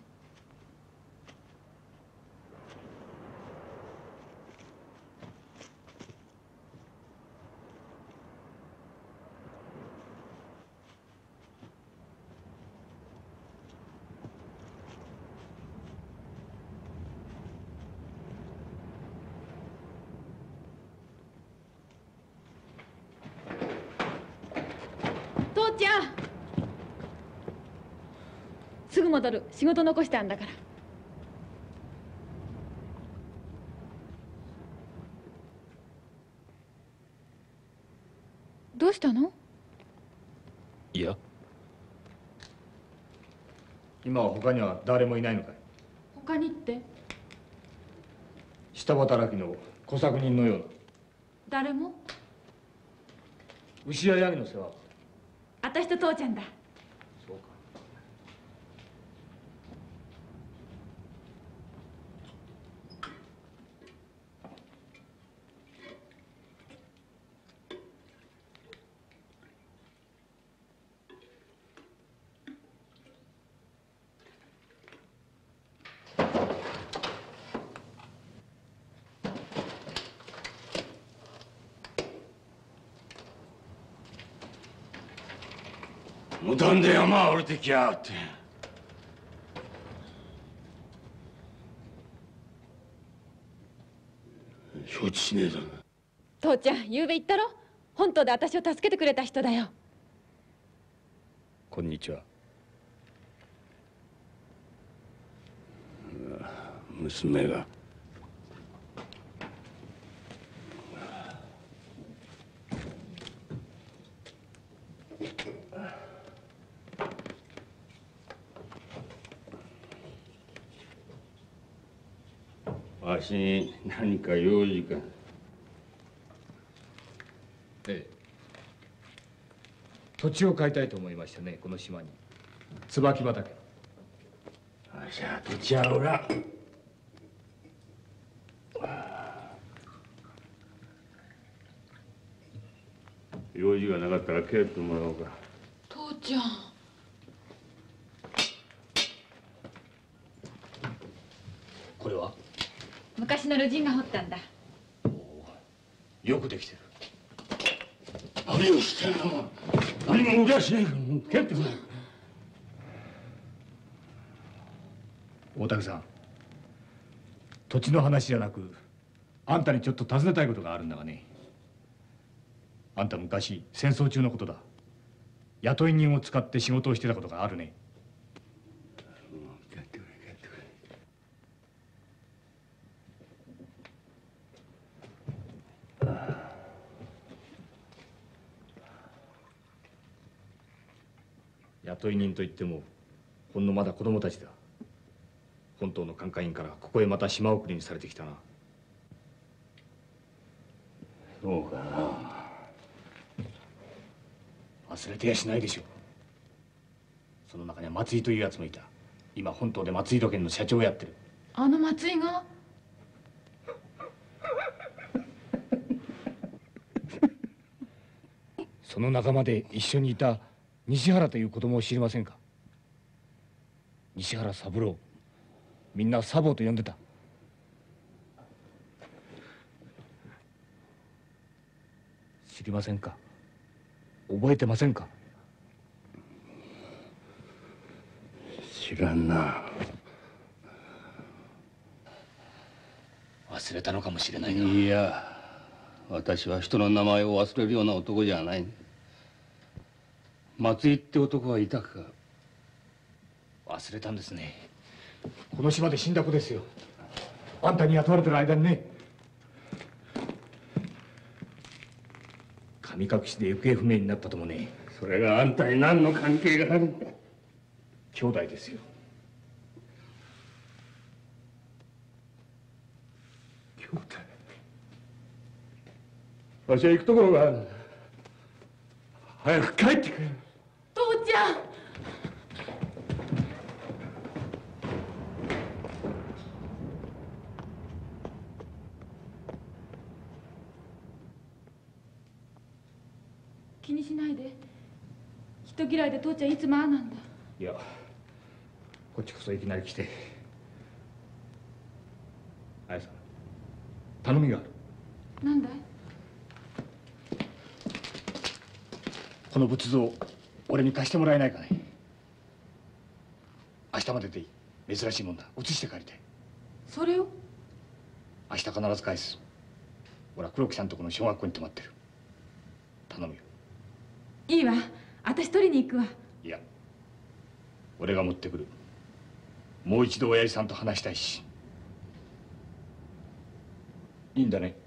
父ちゃん、すぐ戻る。仕事残してあんだから。どうしたの？ いや、今は他には誰もいないのかい？ 他にって？ 下働きの小作人のような。 誰も？ 牛やヤギの世話。 私と父ちゃんだ。 そうか。 無断で山降りてきやがって。承知しねえぞ。 父ちゃん、昨べ言ったろ。本当で私を助けてくれた人だよ。 こんにちは。 娘が。わしに何か用事か？ ええ。土地を買いたいと思いましてね、この島に。椿畑。 わしゃ土地はおらん。用事がなかったら帰ってもらおうか。 父ちゃん。 これは？ 昔の旅人が掘ったんだ。 よくできてる。 何をしてんの？何も動きゃしねえから帰ってくれ。 大竹さん、土地の話じゃなくあんたにちょっと尋ねたいことがあるんだがね。あんた昔戦争中のことだ。雇い人を使って仕事をしてたことがあるね。 帰ってくれ帰ってくれ。 雇い人といってもほんのまだ子供たちだ。本島の管理員からここへまた島送りにされてきたな。 そうかな。 忘れてやしないでしょう。その中には松井というやつもいた。今本島で松井土建の社長をやってる。 あの松井が？ その仲間で一緒にいた西原という子供を知りませんか？西原三郎。みんなサボと呼んでた。知りませんか？覚えてませんか？ 知らんな。 忘れたのかもしれないな。 いや、私は人の名前を忘れるような男じゃない。 松井って男はいたか。忘れたんですね。この島で死んだ子ですよ。あんたに雇われてる間にね。神隠しで行方不明になったともね。 それがあんたに何の関係があるんだ。 兄弟ですよ。 兄弟。わしは行くところがある。早く帰ってくれ。 父ちゃん。気にしないで。人嫌いで父ちゃんいつもああなんだ。 いや、こっちこそいきなり来て。綾さん、頼みがある。 なんだい？ この仏像俺に貸してもらえないかね。明日まででいい。珍しいもんだ。写して帰りたい。 それを？ 明日必ず返す。ほら黒木さんとこの小学校に泊まってる。頼むよ。 いいわ。私取りに行くわ。 いや、俺が持ってくる。もう一度親父さんと話したいし。いいんだね。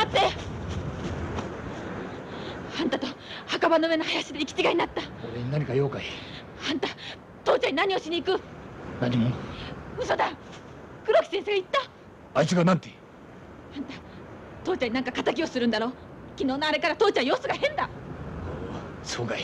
ってあんたと墓場の上の林で行き違いになった。 俺に何か用かい？ あんた父ちゃんに何をしに行く？ 何も。 嘘だ。黒木先生が言った。 あいつがなんて？ あんた父ちゃんに何か敵をするんだろ。昨日のあれから父ちゃん様子が変だ。 そうかい。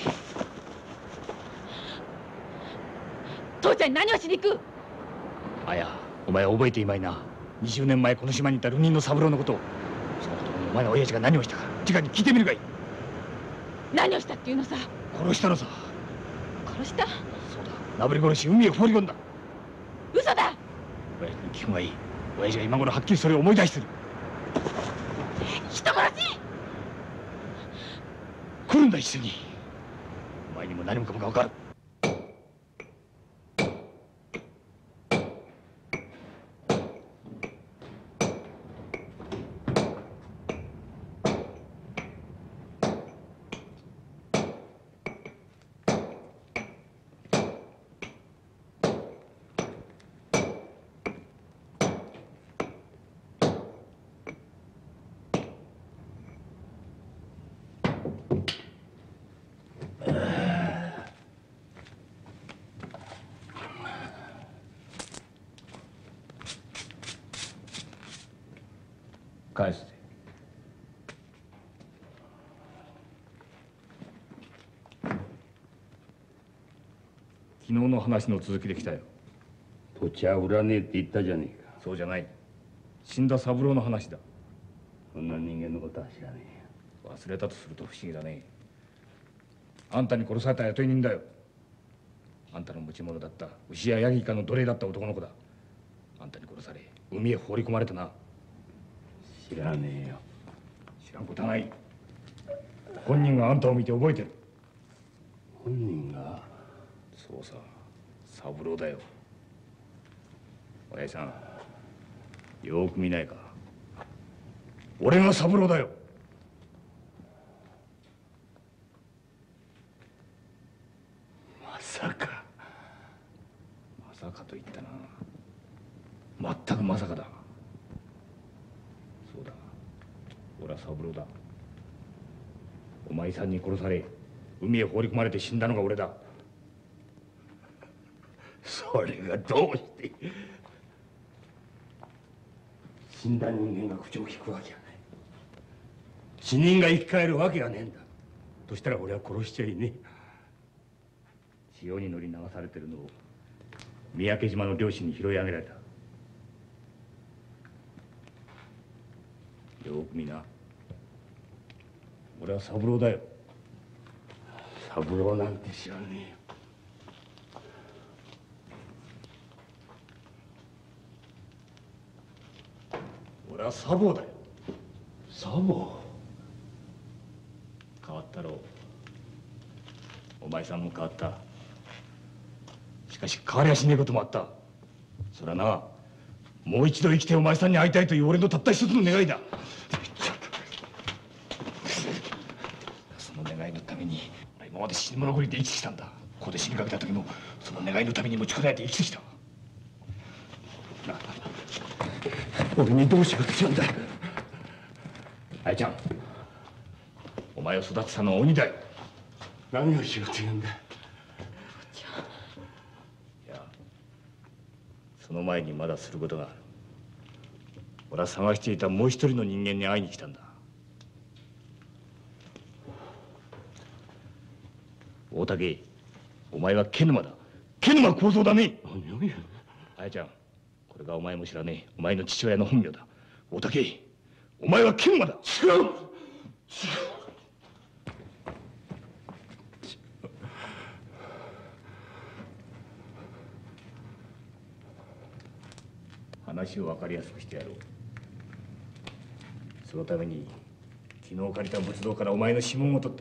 父ちゃんに何をしに行く？ あや、お前は覚えていまいな。20年前この島にいた流人の三郎のことを。そのことをお前の親父が何をしたか直に聞いてみるがいい。 何をしたっていうのさ。 殺したのさ。 殺した？ そうだ、なぶり殺し海へ放り込んだ。 嘘だ。 親父に聞くがいい。親父が今頃はっきりそれを思い出してる。 人殺し！ 来るんだ一緒に。お前にも何もかもが分かる。返して。昨日の話の続きで来たよ。 土地は売らねえって言ったじゃねえか。 そうじゃない。死んだ三郎の話だ。 そんな人間のことは知らねえよ。忘れたとすると不思議だね。あんたに殺された雇い人だよ。あんたの持ち物だった牛やヤギかの奴隷だった男の子だ。あんたに殺され海へ放り込まれたな。 知らねえよ。 知らんことはない。本人があんたを見て覚えてる。 本人が？ そうさ、三郎だよ。親父さん、よく見ないか。俺が三郎だよ。 まさか。 まさかと言ったな。全くまさかだ。そうだ、俺は三郎だ。お前さんに殺され海へ放り込まれて死んだのが俺だ。 それがどうして？死んだ人間が口を聞くわけがない。死人が生き返るわけがねえんだ。 としたら俺は殺しちゃいねえ。潮に乗り流されてるのを三宅島の漁師に拾い上げられた。よく見な。俺は三郎だよ。 三郎なんて知らねえよ。 俺はサボだよ。 サボ？ 変わったろう。お前さんも変わった。しかし変わりゃしねえこともあった。そりゃな、もう一度生きてお前さんに会いたいという俺のたった一つの願いだ。その願いのために今まで死に物狂いで生きてきたんだ。ここで死にかけた時もその願いのために持ちこたえて生きてきた。 俺にどうしようとしちゃうんだ。 愛ちゃん、お前を育てたのは鬼だよ。 何をしようと言うんだ。 いや、その前にまだすることがある。俺は探していたもう一人の人間に会いに来たんだ。大竹、お前は毛沼だ。毛沼幸三だね。 何を言うの？ 愛ちゃん、これがお前も知らねえお前の父親の本名だ。大竹、お前は毛沼だ。 違う。 話を分かりやすくしてやろう。そのために昨日借りた仏像からお前の指紋を取った。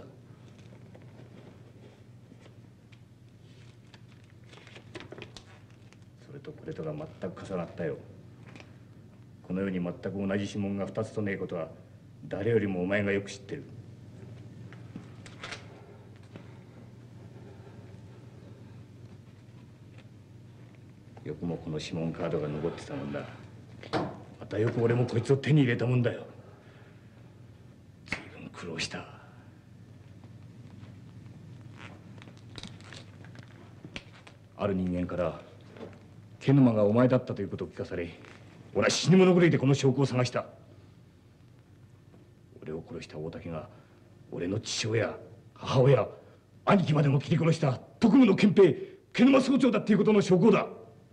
それとこれとが全く重なったよ。この世に全く同じ指紋が2つとねえことは誰よりもお前がよく知ってる。よくもこの指紋カードが残ってたもんだ。またよく俺もこいつを手に入れたもんだよ。 苦労した。ある人間から毛沼がお前だったということを聞かされ、俺は死に物狂いでこの証拠を探した。俺を殺した大竹が俺の父親、母親、兄貴までも切り殺した特務の憲兵毛沼総長だっていうことの証拠だ。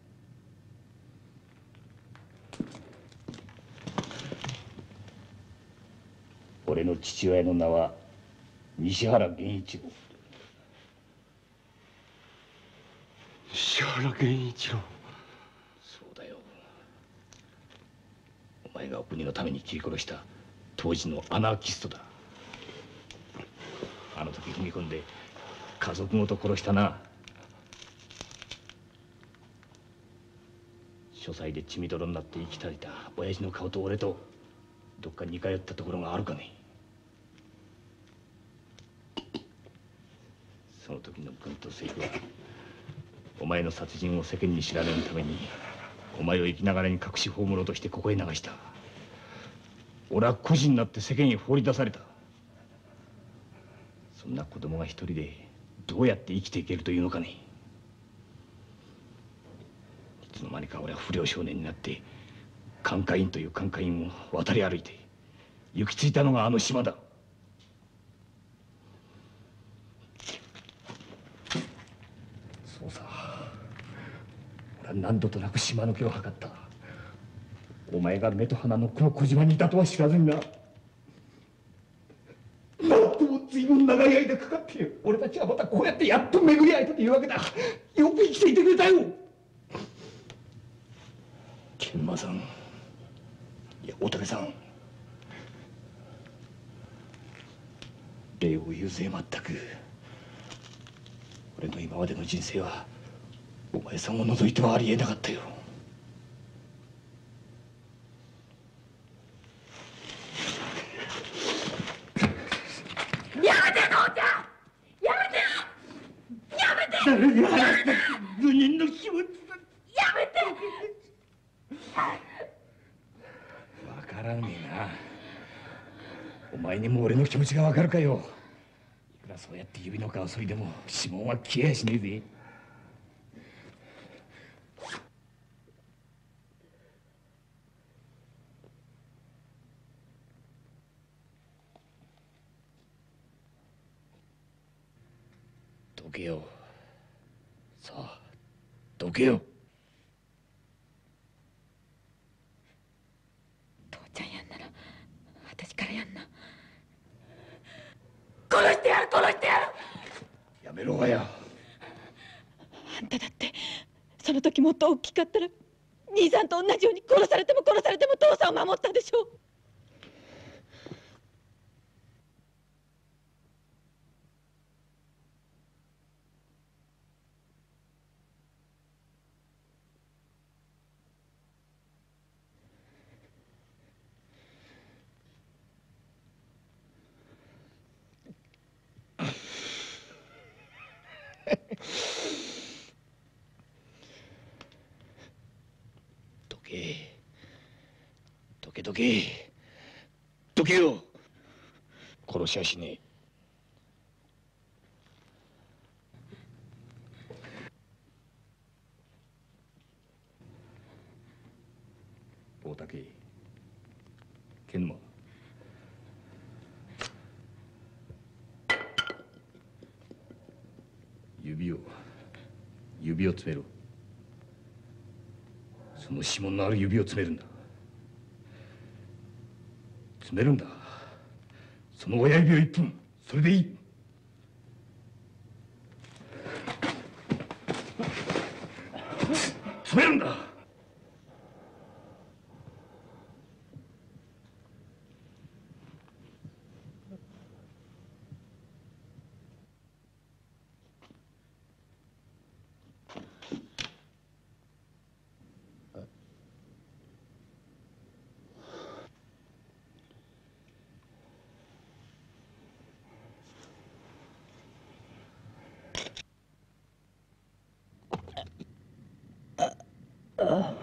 俺の父親の名は西原源一郎。 西原源一郎。 そうだよ。お前がお国のために切り殺した当時のアナーキストだ。あの時踏み込んで家族ごと殺したな。書斎で血みどろになって生きたりた親父の顔と俺とどっか似通ったところがあるかね。その時の軍と政府はお前の殺人を世間に知られるためにお前を生きながらに隠し葬ろうとしてここへ流した。俺は孤児になって世間に放り出された。そんな子供が一人でどうやって生きていけるというのかね。いつの間にか俺は不良少年になって寛華院という寛華院を渡り歩いて行き着いたのがあの島だ。そうさ、俺は何度となく島抜けを図った。お前が目と鼻のこの小島にいたとは知らずにな。なんとも随分長い間かかって俺たちはまたこうやってやっと巡り会えたというわけだ。よく生きていてくれたよ。研磨さん、いや大竹さん、礼を言うぜ。まったく俺の今までの人生はお前さんを除いてはありえなかったよ。 やめて父ちゃん、やめて、やめて、 誰に話した愚人の気持ちだ。 やめて。 わからねえな。お前にも俺の気持ちがわかるかよ。いくらそうやって指の皮を削いでも指紋は消えやしねえぜ。どけよ。さあどけよ。 父ちゃんやんなら私からやんな。 殺してやる、殺してやる。 やめろがや。 あんただってその時もっと大きかったら兄さんと同じように殺されても殺されても父さんを守ったでしょう。 どけどけどけどけよ。殺しやしねえ。大竹研磨、指を詰めろ。その指紋のある指を詰めるんだ。詰めるんだ。その親指を1分、それでいい。詰めるんだ。 あ